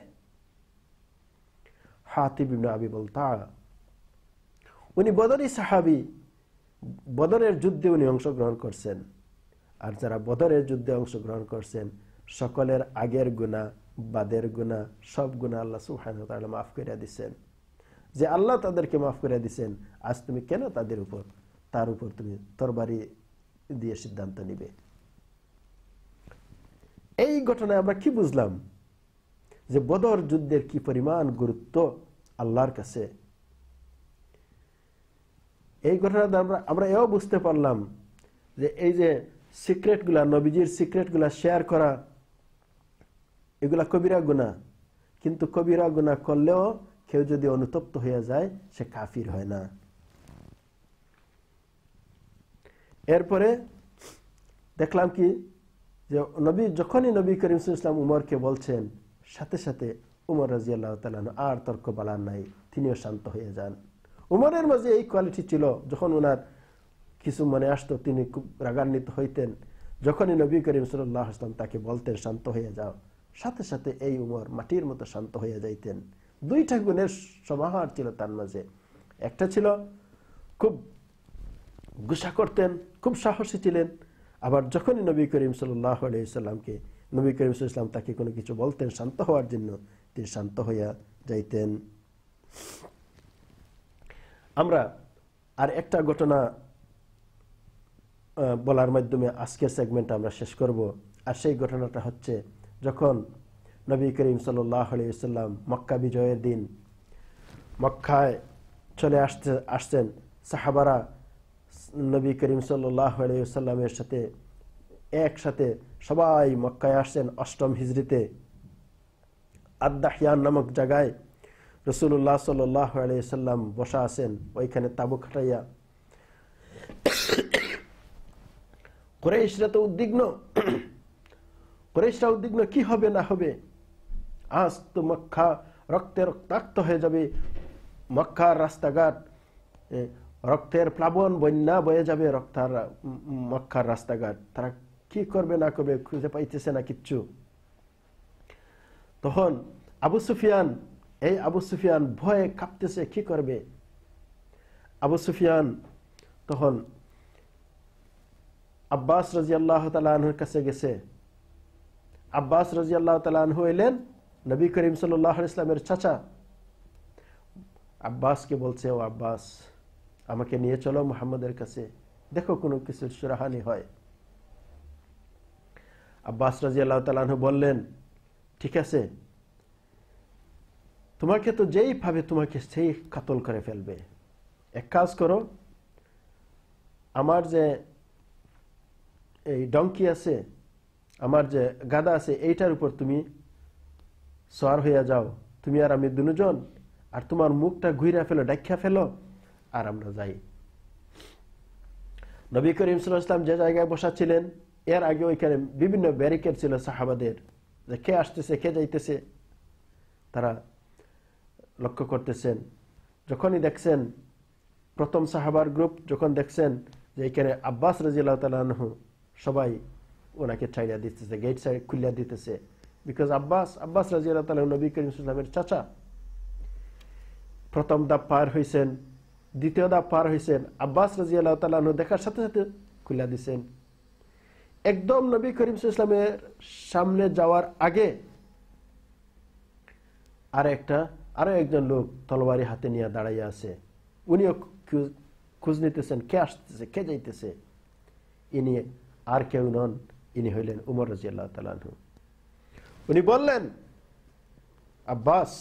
হাতিব ইবনে আবি বলতা উনি বদরি সাহাবী, বদরের যুদ্ধে উনি অংশগ্রহণ করছেন। আর যারা বদরের যুদ্ধে অংশগ্রহণ করছেন সকলের আগের গুনাহ বাদের গুনাহ সব গুনাহ আল্লাহ সুবহানাহু ওয়া তাআলা মাফ করে দিয়েছেন। যে আল্লাহ তাদেরকে মাফ করে দিয়েছেন, আজ তুমি কেন তাদের উপর তার উপর তুমি তরবারি দিয়ে সিদ্ধান্ত নিবে? এই ঘটনায় আমরা কি বুঝলাম? যে বদর যুদ্ধের কি পরিমাণ গুরুত্ব আল্লাহর কাছে। এই ঘটনাতে আমরা আমরা এও বুঝতে পারলাম যে এই যে সিক্রেটগুলা, নবীজির সিক্রেটগুলা শেয়ার করা, এগুলা কবিরা গুনাহ। কিন্তু কবিরা গুনাহ করলেও কেউ যদি অনুতপ্ত হয়ে যায় সে কাফির হয় না। এরপরে দেখলাম কি যে নবী যখনই নবী করিম সাল্লাল্লাহু আলাইহি ওয়াসাল্লাম উমরকে বলছেন, সাথে সাথে উমর রাদিয়াল্লাহু তাআলা আর তর্ক বলার নাই, তিনিও শান্ত হয়ে যান। উমরের মাঝে এই কোয়ালিটি ছিল, যখন ওনার কিছু মনে আসতো তিনি খুব রাগান্বিত হইতেন। যখনই নবী করিম সাল্লাল্লাহু আলাইহি ওয়াসাল্লাম তাকে বলতেন শান্ত হয়ে যাও, সাথে সাথে এই উমর মাটির মতো শান্ত হয়ে যাইতেন। দুইটা গুণের সমাহার ছিল তার মাঝে। একটা ছিল খুব গুসা করতেন, খুব সাহসী ছিলেন। আবার যখনই নবী করিম সাল্লাল্লাহু আলাইহি ওয়াসাল্লামকে নবী করিম সাল্লাল্লাহু আলাইহি ওয়াসাল্লাম তাকে কোনো কিছু বলতেন শান্ত হওয়ার জন্য, তিনি শান্ত হইয়া যাইতেন। আমরা আর একটা ঘটনা বলার মাধ্যমে আজকের সেগমেন্ট আমরা শেষ করব। আর সেই ঘটনাটা হচ্ছে যখন নবী করিম সাল্লাল্লাহু আলাইহি ওয়াসাল্লাম মক্কা বিজয়ের দিন মক্কায় চলে আসতে আসছেন, সাহাবারা নবী করিম সাল্লাল্লাহু আলাইহি ওয়াসাল্লামের সাথে একসাথে সবাই মক্কায় আসছেন অষ্টম হিজরিতে। আদ-দাহিয়ান নামক জায়গায় রাসূলুল্লাহ সাল্লাল্লাহু আলাইহি ওয়াসাল্লাম বসা আছেন, ওইখানে তাবু খাটাইয়া। কুরাইশরা তো উদ্বিগ্ন, কুরাইশরা উদ্বিগ্ন কি হবে না হবে, আজ তো মক্কা রক্তে রক্তাক্ত হয়ে যাবে, মক্কার রাস্তাঘাট রক্তের প্লাবন বন্যা বয়ে যাবে, রক্তার মক্কার রাস্তাঘাট। তারা কি করবে না করবে খুঁজে পাইতেছে না কিচ্ছু। তখন আবু সুফিয়ান, এই আবু সুফিয়ান ভয়ে কাঁপতেছে, কি করবে। আবু সুফিয়ান তখন আব্বাস রাদিয়াল্লাহু তাআলা আনহুর কাছে গেছে। আব্বাস রাদিয়াল্লাহু তাআলা আনহু এলেন নবী করিম সাল্লাল্লাহু আলাইহি ওয়াসাল্লামের চাচা। আব্বাসকে বলছে, ও আব্বাস, আমাকে নিয়ে চলো মুহাম্মদের কাছে, দেখো কোনো কিছু সুরাহানি হয়। আব্বাস রাদিয়াল্লাহু তাআলা আনহু বললেন, ঠিক আছে, তোমাকে তো যেই ভাবে তোমাকে সেই কাতল করে ফেলবে, এক কাজ করো, আমার যে এই ডঙ্কি আছে, আমার যে গাদা আছে, এইটার উপর তুমি সওয়ার হইয়া যাও, তুমি আর আমি দুজন, আর তোমার মুখটা ঘুরিয়া ফেলো, ডাক্কা ফেলো, আর আমরা যাই। নবী করিম সাল্লাল্লাহু আলাইহি ওয়াসাল্লাম যে জায়গায় বসা ছিলেন, এর আগে ওইখানে বিভিন্ন ব্যারিকেড ছিল সাহাবাদের, যে কে আসতেছে কে যাইতেছে তারা লক্ষ্য করতেছেন। যখনই দেখছেন প্রথম সাহাবার গ্রুপ, যখন দেখছেন যে এখানে আব্বাস রাদিয়াল্লাহু তাআলা আনহু, সবাই ওনাকে ছাইড়া দিতেছে, গেট সাইড খুলিয়া দিতেছে, বিকজ আব্বাস আব্বাস রাদিয়াল্লাহু তাআলা নবী করিম সাল্লাল্লাহু আলাইহি ওয়াসাল্লামের চাচা। প্রথম ধাপ পার হইছেন, দ্বিতীয় ধাপ পার হইছেন, আব্বাস রাদিয়াল্লাহু তাআলা আনহু দেখার সাথে সাথে খুলিয়া দিছেন। একদম নবী করিম সাল্লাল্লাহু আলাইহি ওয়াসাল্লামের সামনে যাওয়ার আগে আর একটা আরো একজন লোক তলোয়ারি হাতে নিয়ে দাঁড়াইয়া আছে, উনিও খোঁজ নিতেছেন কে আসতেছে কে যাইতেছে। ইনি আর কেউ নন, ইনি হইলেন উমর রাদিয়াল্লাহু তাআলা আনহু। উনি বললেন, আব্বাস,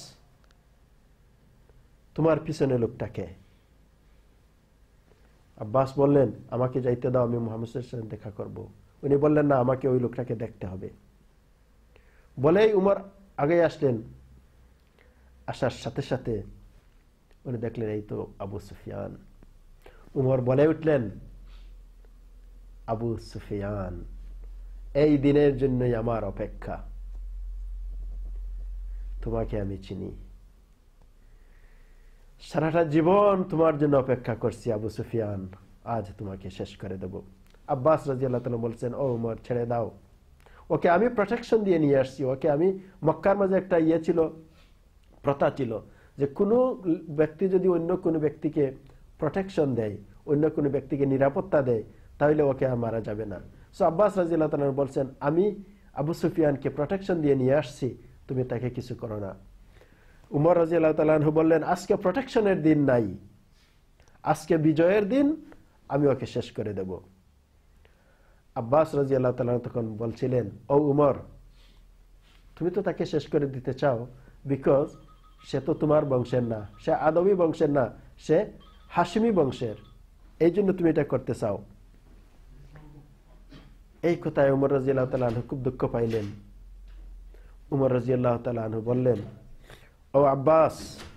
তোমার পিছনে লোকটাকে। আব্বাস বললেন, আমাকে যাইতে দাও, আমি মুহাম্মদ সাল্লাল্লাহু আলাইহি ওয়াসাল্লাম দেখা করব। উনি বললেন, না, আমাকে ওই লোকটাকে দেখতে হবে। বলেই উমর আগে আসলেন। আসার সাথে সাথে উনি দেখলেন এই তো আবু সুফিয়ান। উমর বলে উঠলেন, আবু সুফিয়ান, এই দিনের জন্যই আমার অপেক্ষা, তোমাকে আমি চিনি, সারাটা জীবন তোমার জন্য অপেক্ষা করছি আবু সুফিয়ান, আজ তোমাকে শেষ করে দেব। আব্বাস রাদিয়াল্লাহু তাআলা বলছেন, ও উমর, ছেড়ে দাও, ওকে আমি প্রোটেকশন দিয়ে নিয়ে আসছি। ওকে আমি, মক্কার মাঝে একটা ইয়ে ছিল, প্রথা ছিল যে কোনো ব্যক্তি যদি অন্য কোনো ব্যক্তিকে প্রোটেকশন দেয়, অন্য কোনো ব্যক্তিকে নিরাপত্তা দেয়, তাহলে ওকে আর মারা যাবে না। সো আব্বাস রাদিয়াল্লাহু তাআলা বলছেন, আমি আবু সুফিয়ানকে প্রোটেকশন দিয়ে নিয়ে আসছি, তুমি তাকে কিছু করো না। উমর রাদিয়াল্লাহু তাআলা আনহু বললেন, আজকে প্রোটেকশনের দিন নাই, আজকে বিজয়ের দিন, আমি ওকে শেষ করে দেব। আব্বাস রাদিয়াল্লাহু তাআলা তখন বলছিলেন, ও উমর, তুমি তো তাকে শেষ করে দিতে চাও, বিকজ সে তো তোমার বংশের না, সে আদবী বংশের না, সে হাশিমি বংশের, এই জন্য তুমি এটা করতে চাও। এই কথায় উমর রাদিয়াল্লাহু তাআলা আনহু খুব দুঃখ পাইলেন। উমর রাদিয়াল্লাহু তাআলা আনহু বললেন, ও আব্বাস,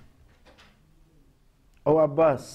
ও আব্বাস,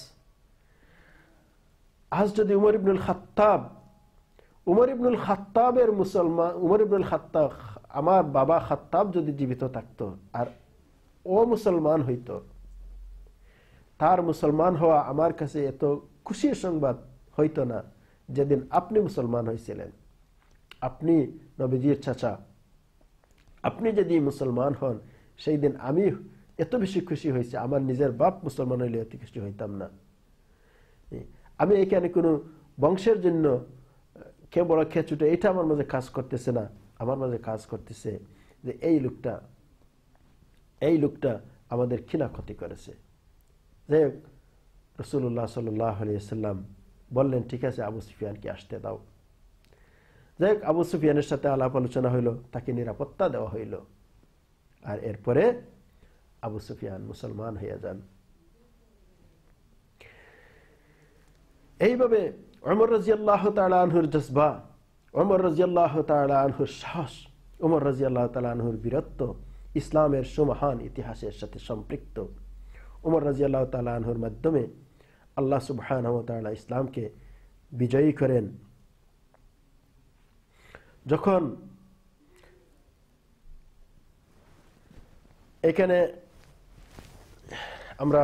আজ যদি উমর ইবনুল খাত্তাব, উমর ইবনুল খাত্তাবের মুসলমান, উমর ইবনুল খাত্তাব, আমার বাবা খাত্তাব যদি জীবিত থাকতো আর ও মুসলমান হইতো, তার মুসলমান হওয়া আমার কাছে এত খুশির সংবাদ হইতো না যেদিন আপনি মুসলমান হয়েছিলেন। আপনি নবীজির চাচা, আপনি যদি মুসলমান হন, সেই দিন আমি এত বেশি খুশি হয়েছে, আমার নিজের বাপ মুসলমান হইলে এত খুশি হইতাম না। আমি এখানে কোনো বংশের জন্য কে বড় কে ছোট এটা আমার মাঝে কাজ করতেছে না, আমার মাঝে কাজ করতেছে যে এই লোকটা এই লোকটা আমাদের কিনা ক্ষতি করেছে। যাই হোক, রাসূলুল্লাহ সাল্লাল্লাহু আলাইহি ওয়াসাল্লাম বললেন, ঠিক আছে, আবু সুফিয়ানকে আসতে দাও। যাই হোক, আবু সুফিয়ানের সাথে আলাপ আলোচনা হইল, তাকে নিরাপত্তা দেওয়া হইল, আর এরপরে আবু সুফিয়ান মুসলমান হয়ে যান। এইভাবে ওমর রাদিয়াল্লাহু তাআলা আনহুর জজবা, ওমর রাদিয়াল্লাহু তাআলা আনহুর সাহস, ওমর রাদিয়াল্লাহু তাআলা আনহুর বীরত্ব ইসলামের সুমহান ইতিহাসের সাথে সম্পৃক্ত। ওমর রাদিয়াল্লাহু তাআলা আনহুর মাধ্যমে আল্লাহ সুবহানাহু ওয়া তাআলা ইসলামকে বিজয়ী করেন। যখন এখানে আমরা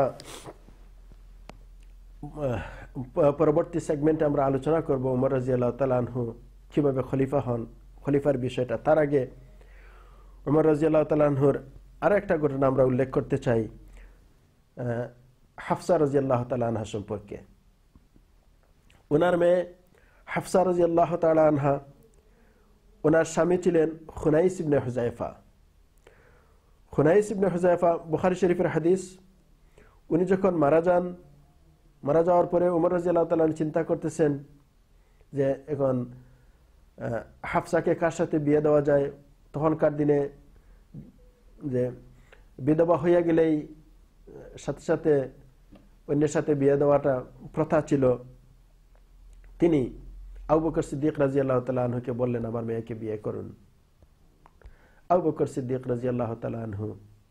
পরবর্তী সেগমেন্টে আমরা আলোচনা করব ওমর রাদিয়াল্লাহু তাআলা আনহু কিভাবে খলিফা হন, খলিফার বিষয়টা। তার আগে ওমর রাদিয়াল্লাহু তাআলা আনহুর আরো একটা ঘটনা আমরা উল্লেখ করতে চাই হাফসা রাদিয়াল্লাহু তাআলা আনহা সম্পর্কে। ওনার মেয়ে হাফসা রাদিয়াল্লাহু তাআলা আনহা, ওনার স্বামী ছিলেন খুনাইস ইবনে হুযায়ফা। খুনাইস ইবনে হুযায়ফা বুখারী শরীফের হাদিস। উনি যখন মারা যান, মারা যাওয়ার পরে ওমর রাদিয়াল্লাহু তাআলা চিন্তা করতেছেন যে এখন হাফসাকে কার সাথে বিয়ে দেওয়া যায়। তখনকার দিনে যে বিধবা হইয়া গেলেই সাথে সাথে অন্যের সাথে বিয়ে দেওয়াটা প্রথা ছিল। তিনি আবু বকর সিদ্দিক রাদিয়াল্লাহু তাআলা আনহুকে বললেন, আমার মেয়েকে বিয়ে করুন। আবু বকর সিদ্দিক রাদিয়াল্লাহু তাআলা আনহু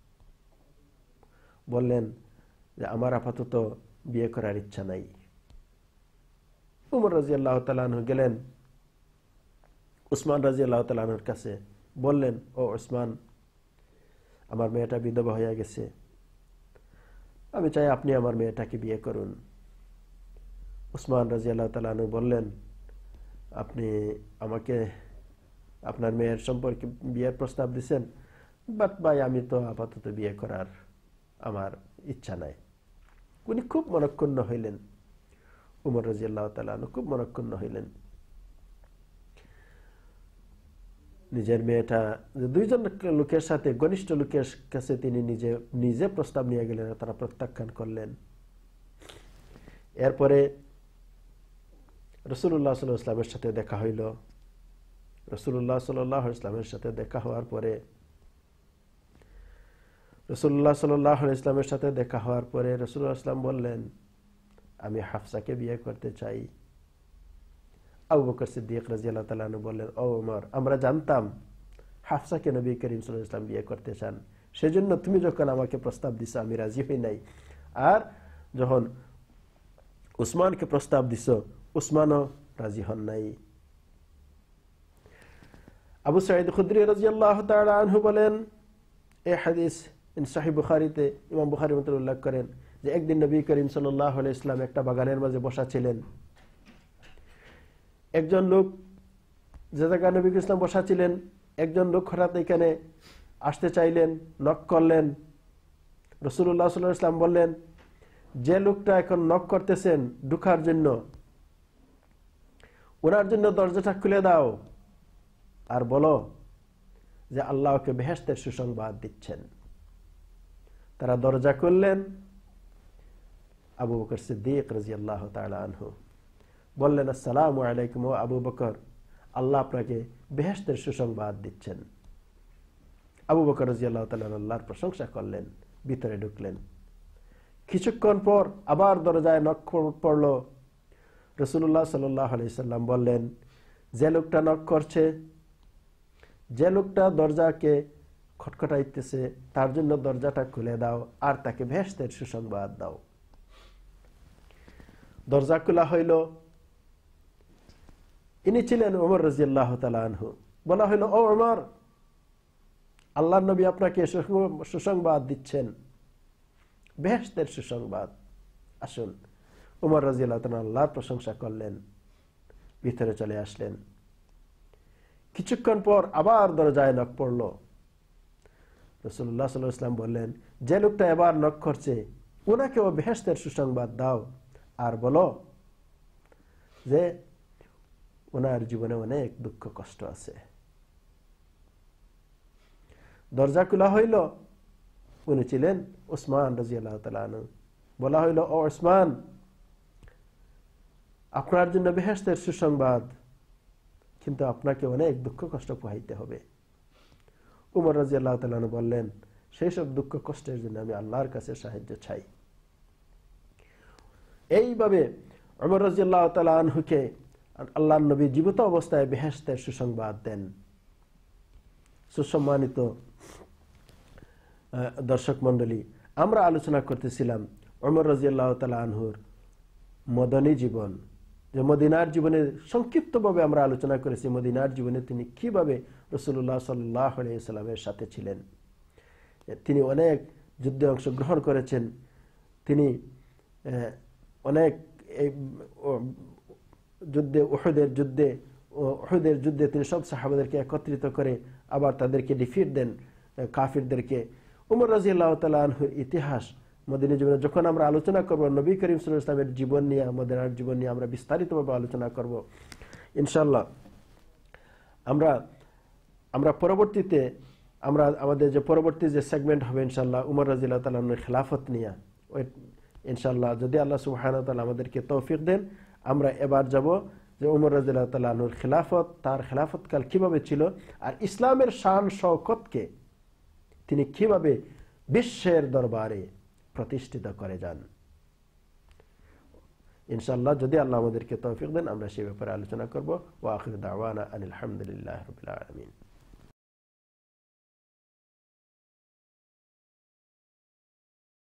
বললেন যে আমার আপাতত বিয়ে করার ইচ্ছা নাই। উমর রাদিয়াল্লাহু তাআলা আনহু গেলেন উসমান রাদিয়াল্লাহু তাআলা আনহুর কাছে, বললেন, ও উসমান, আমার মেয়েটা বিধবা হয়ে গেছে, আমি চাই আপনি আমার মেয়েটাকে বিয়ে করুন। উসমান রাদিয়াল্লাহু তাআলা আনহু বললেন, আপনি আমাকে আপনার মেয়ের সম্পর্কে বিয়ের প্রস্তাব দিচ্ছেন, বাট ভাই আমি তো আপাতত বিয়ে করার আমার ইচ্ছা নাই। উনি খুব মনক্ষুণ্ণ হইলেন। উমর রাদিয়াল্লাহু তাআলা আনহু খুব মনক্ষুণ্ণ হইলেন। নিজের মেয়েটা দুইজন লোকের সাথে, ঘনিষ্ঠ লোকের কাছে তিনি নিজে নিজে প্রস্তাব নিয়ে গেলেন, তারা প্রত্যাখ্যান করলেন। এরপরে রাসূলুল্লাহ সাল্লাল্লাহু আলাইহি ওয়াসাল্লামের সাথে দেখা হইল। রাসূলুল্লাহ সাল্লাল্লাহু আলাইহি ওয়াসাল্লামের সাথে দেখা হওয়ার পরে রাসূলুল্লাহ সাল্লাল্লাহু আলাইহি ওয়াসাল্লামের সাথে দেখা হওয়ার পরে রাসূলুল্লাহ সাল্লাল্লাহু আলাইহি ওয়াসাল্লাম বললেন, আমি হাফসাকে বিয়ে করতে চাই। আবু বকর সিদ্দিক রাদিয়াল্লাহু তাআলা আনহু বললেন, ও ওমর, আমরা জানতাম হাফসাকে নবী করিম সাল্লাল্লাহু আলাইহি ওয়াসাল্লাম বিয়ে করতে চান, সেজন্য তুমি যখন আমাকে প্রস্তাব দিছো আমি রাজি হই নাই। আর যখন উসমানকে প্রস্তাব দিছো, উসমানও রাজি হন নাই। আবু সাঈদ খুদরি রাদিয়াল্লাহু তাআলা আনহু বলেন, এই হাদিস সহিহ বুখারীতে ইমাম বুখারী উল্লেখ করেন যে একদিন নবী করিম সাল্লাল্লাহু আলাইহি ওয়াসাল্লাম একটা বাগানের মাঝে বসা ছিলেন। একজন লোক, যে জায়গায় নবী ইসলাম বসা ছিলেন, একজন লোক হঠাৎ এখানে আসতে চাইলেন, নক করলেন। রাসূলুল্লাহ সাল্লাল্লাহু আলাইহি ওয়াসাল্লাম বললেন, যে লোকটা এখন নক করতেছেন ঢোকার জন্য, ওনার জন্য দরজাটা খুলে দাও আর বলো যে আল্লাহকে বেহেশতের সুসংবাদ দিচ্ছেন। তারা দরজা খুললেন। আবু বকর সিদ্দিক রাদিয়াল্লাহু তাআলা আনহু বললেন, আসসালামু আলাইকুম ও আবু বকর, আল্লাহ আপনাকে বেহেশতের সুসংবাদ দিচ্ছেন। আবু বকর রাদিয়াল্লাহু তাআলা আল্লাহর প্রশংসা করলেন, ভিতরে ঢুকলেন। কিছুক্ষণ পর আবার দরজায় নক পড়ল। রাসূলুল্লাহ সাল্লাল্লাহু আলাইহি ওয়াসাল্লাম বললেন, যে লোকটা নক করছে, যে লোকটা দরজাকে খটখটাইতেছে, তার জন্য দরজাটা খুলে দাও আর তাকে বেহেশতের সুসংবাদ দাও। দরজা খোলা হইল। ইনি ছিলেন ওমর রাদিয়াল্লাহু তাআলা আনহু। বলা হইল, ও ওমর, আল্লাহর নবী আপনাকে সুসংবাদ দিচ্ছেন, বেহেশতের সুসংবাদ, আসুন। ওমর রাদিয়াল্লাহু তাআলা আল্লাহর প্রশংসা করলেন, ভিতরে চলে আসলেন। কিছুক্ষণ পর আবার দরজায় নক পড়ল। রাসূলুল্লাহ সাল্লাল্লাহু আলাইহি ওয়াসাল্লাম বললেন, যে লোকটা এবার নক করছে, ওনাকেও বেহেশতের সুসংবাদ দাও আর বলো যে ওনার জীবনে অনেক দুঃখ কষ্ট আছে। দরজা খোলা হইল। উনি ছিলেন উসমান রাদিয়াল্লাহু তাআলা আনহু। বলা হইল, ও উসমান, আপনার জন্য বেহেশতের সুসংবাদ, কিন্তু আপনাকে অনেক দুঃখ কষ্ট পোহাইতে হবে। উমর রাদিয়াল্লাহু তাআলা আনহু বললেন, সেই সব দুঃখ কষ্টের জন্য আমি আল্লাহর কাছে সাহায্য চাই। এইভাবে উমর রাদিয়াল্লাহু তাআলা আনহুকে আল্লাহর নবী জীবিত অবস্থায় বেহেশতের সুসংবাদ দেন। সুসম্মানিত দর্শক মণ্ডলী, আমরা আলোচনা করতেছিলাম উমর রাদিয়াল্লাহু তাআলা আনহুর মদনী জীবন, যে মদিনার জীবনে সংক্ষিপ্তভাবে আমরা আলোচনা করেছি মদিনার জীবনে তিনি কিভাবে রাসূলুল্লাহ সাল্লাল্লাহু আলাইহি ওয়াসাল্লামের সাথে ছিলেন। তিনি অনেক যুদ্ধে অংশগ্রহণ করেছেন, তিনি অনেক যুদ্ধে উহুদের যুদ্ধে উহুদের যুদ্ধে তিনি সব সাহাবাদেরকে একত্রিত করে আবার তাদেরকে ডিফিট দেন কাফিরদেরকে। উমর রাদিয়াল্লাহু তাআলা আনহুর ইতিহাস মদিনা জীবনে যখন আমরা আলোচনা করব, নবী করিম সাল্লাল্লাহু আলাইহি ওয়াসাল্লামের জীবন নিয়ে, মদিনার জীবন নিয়ে আমরা বিস্তারিতভাবে আলোচনা করব ইনশাআল্লাহ। আমরা আমরা পরবর্তীতে আমরা আমাদের যে পরবর্তী যে সেগমেন্ট হবে ইনশাআল্লাহ উমর রাদিয়াল্লাহু তাআলা আনহুর খিলাফত নিয়ে, ওই ইনশাআল্লাহ যদি আল্লাহ সুবহানাহু ওয়া তাআলা আমাদেরকে তৌফিক দেন আমরা এবার যাব যে উমর রাদিয়াল্লাহু তাআলা আনহুর খিলাফত, তার খিলাফতকাল কিভাবে ছিল, আর ইসলামের শান শওকতকে তিনি কিভাবে বিশ্বের দরবারে প্রতিষ্ঠিত করে যান। ইনশাআল্লাহ যদি আল্লাহ আমাদেরকে তৌফিক দেন আমরা সেই ব্যাপারে আলোচনা করব। ওয়া আখিরু দাওয়ানা আনিল হামদুলিল্লাহি রাব্বিল আলামিন।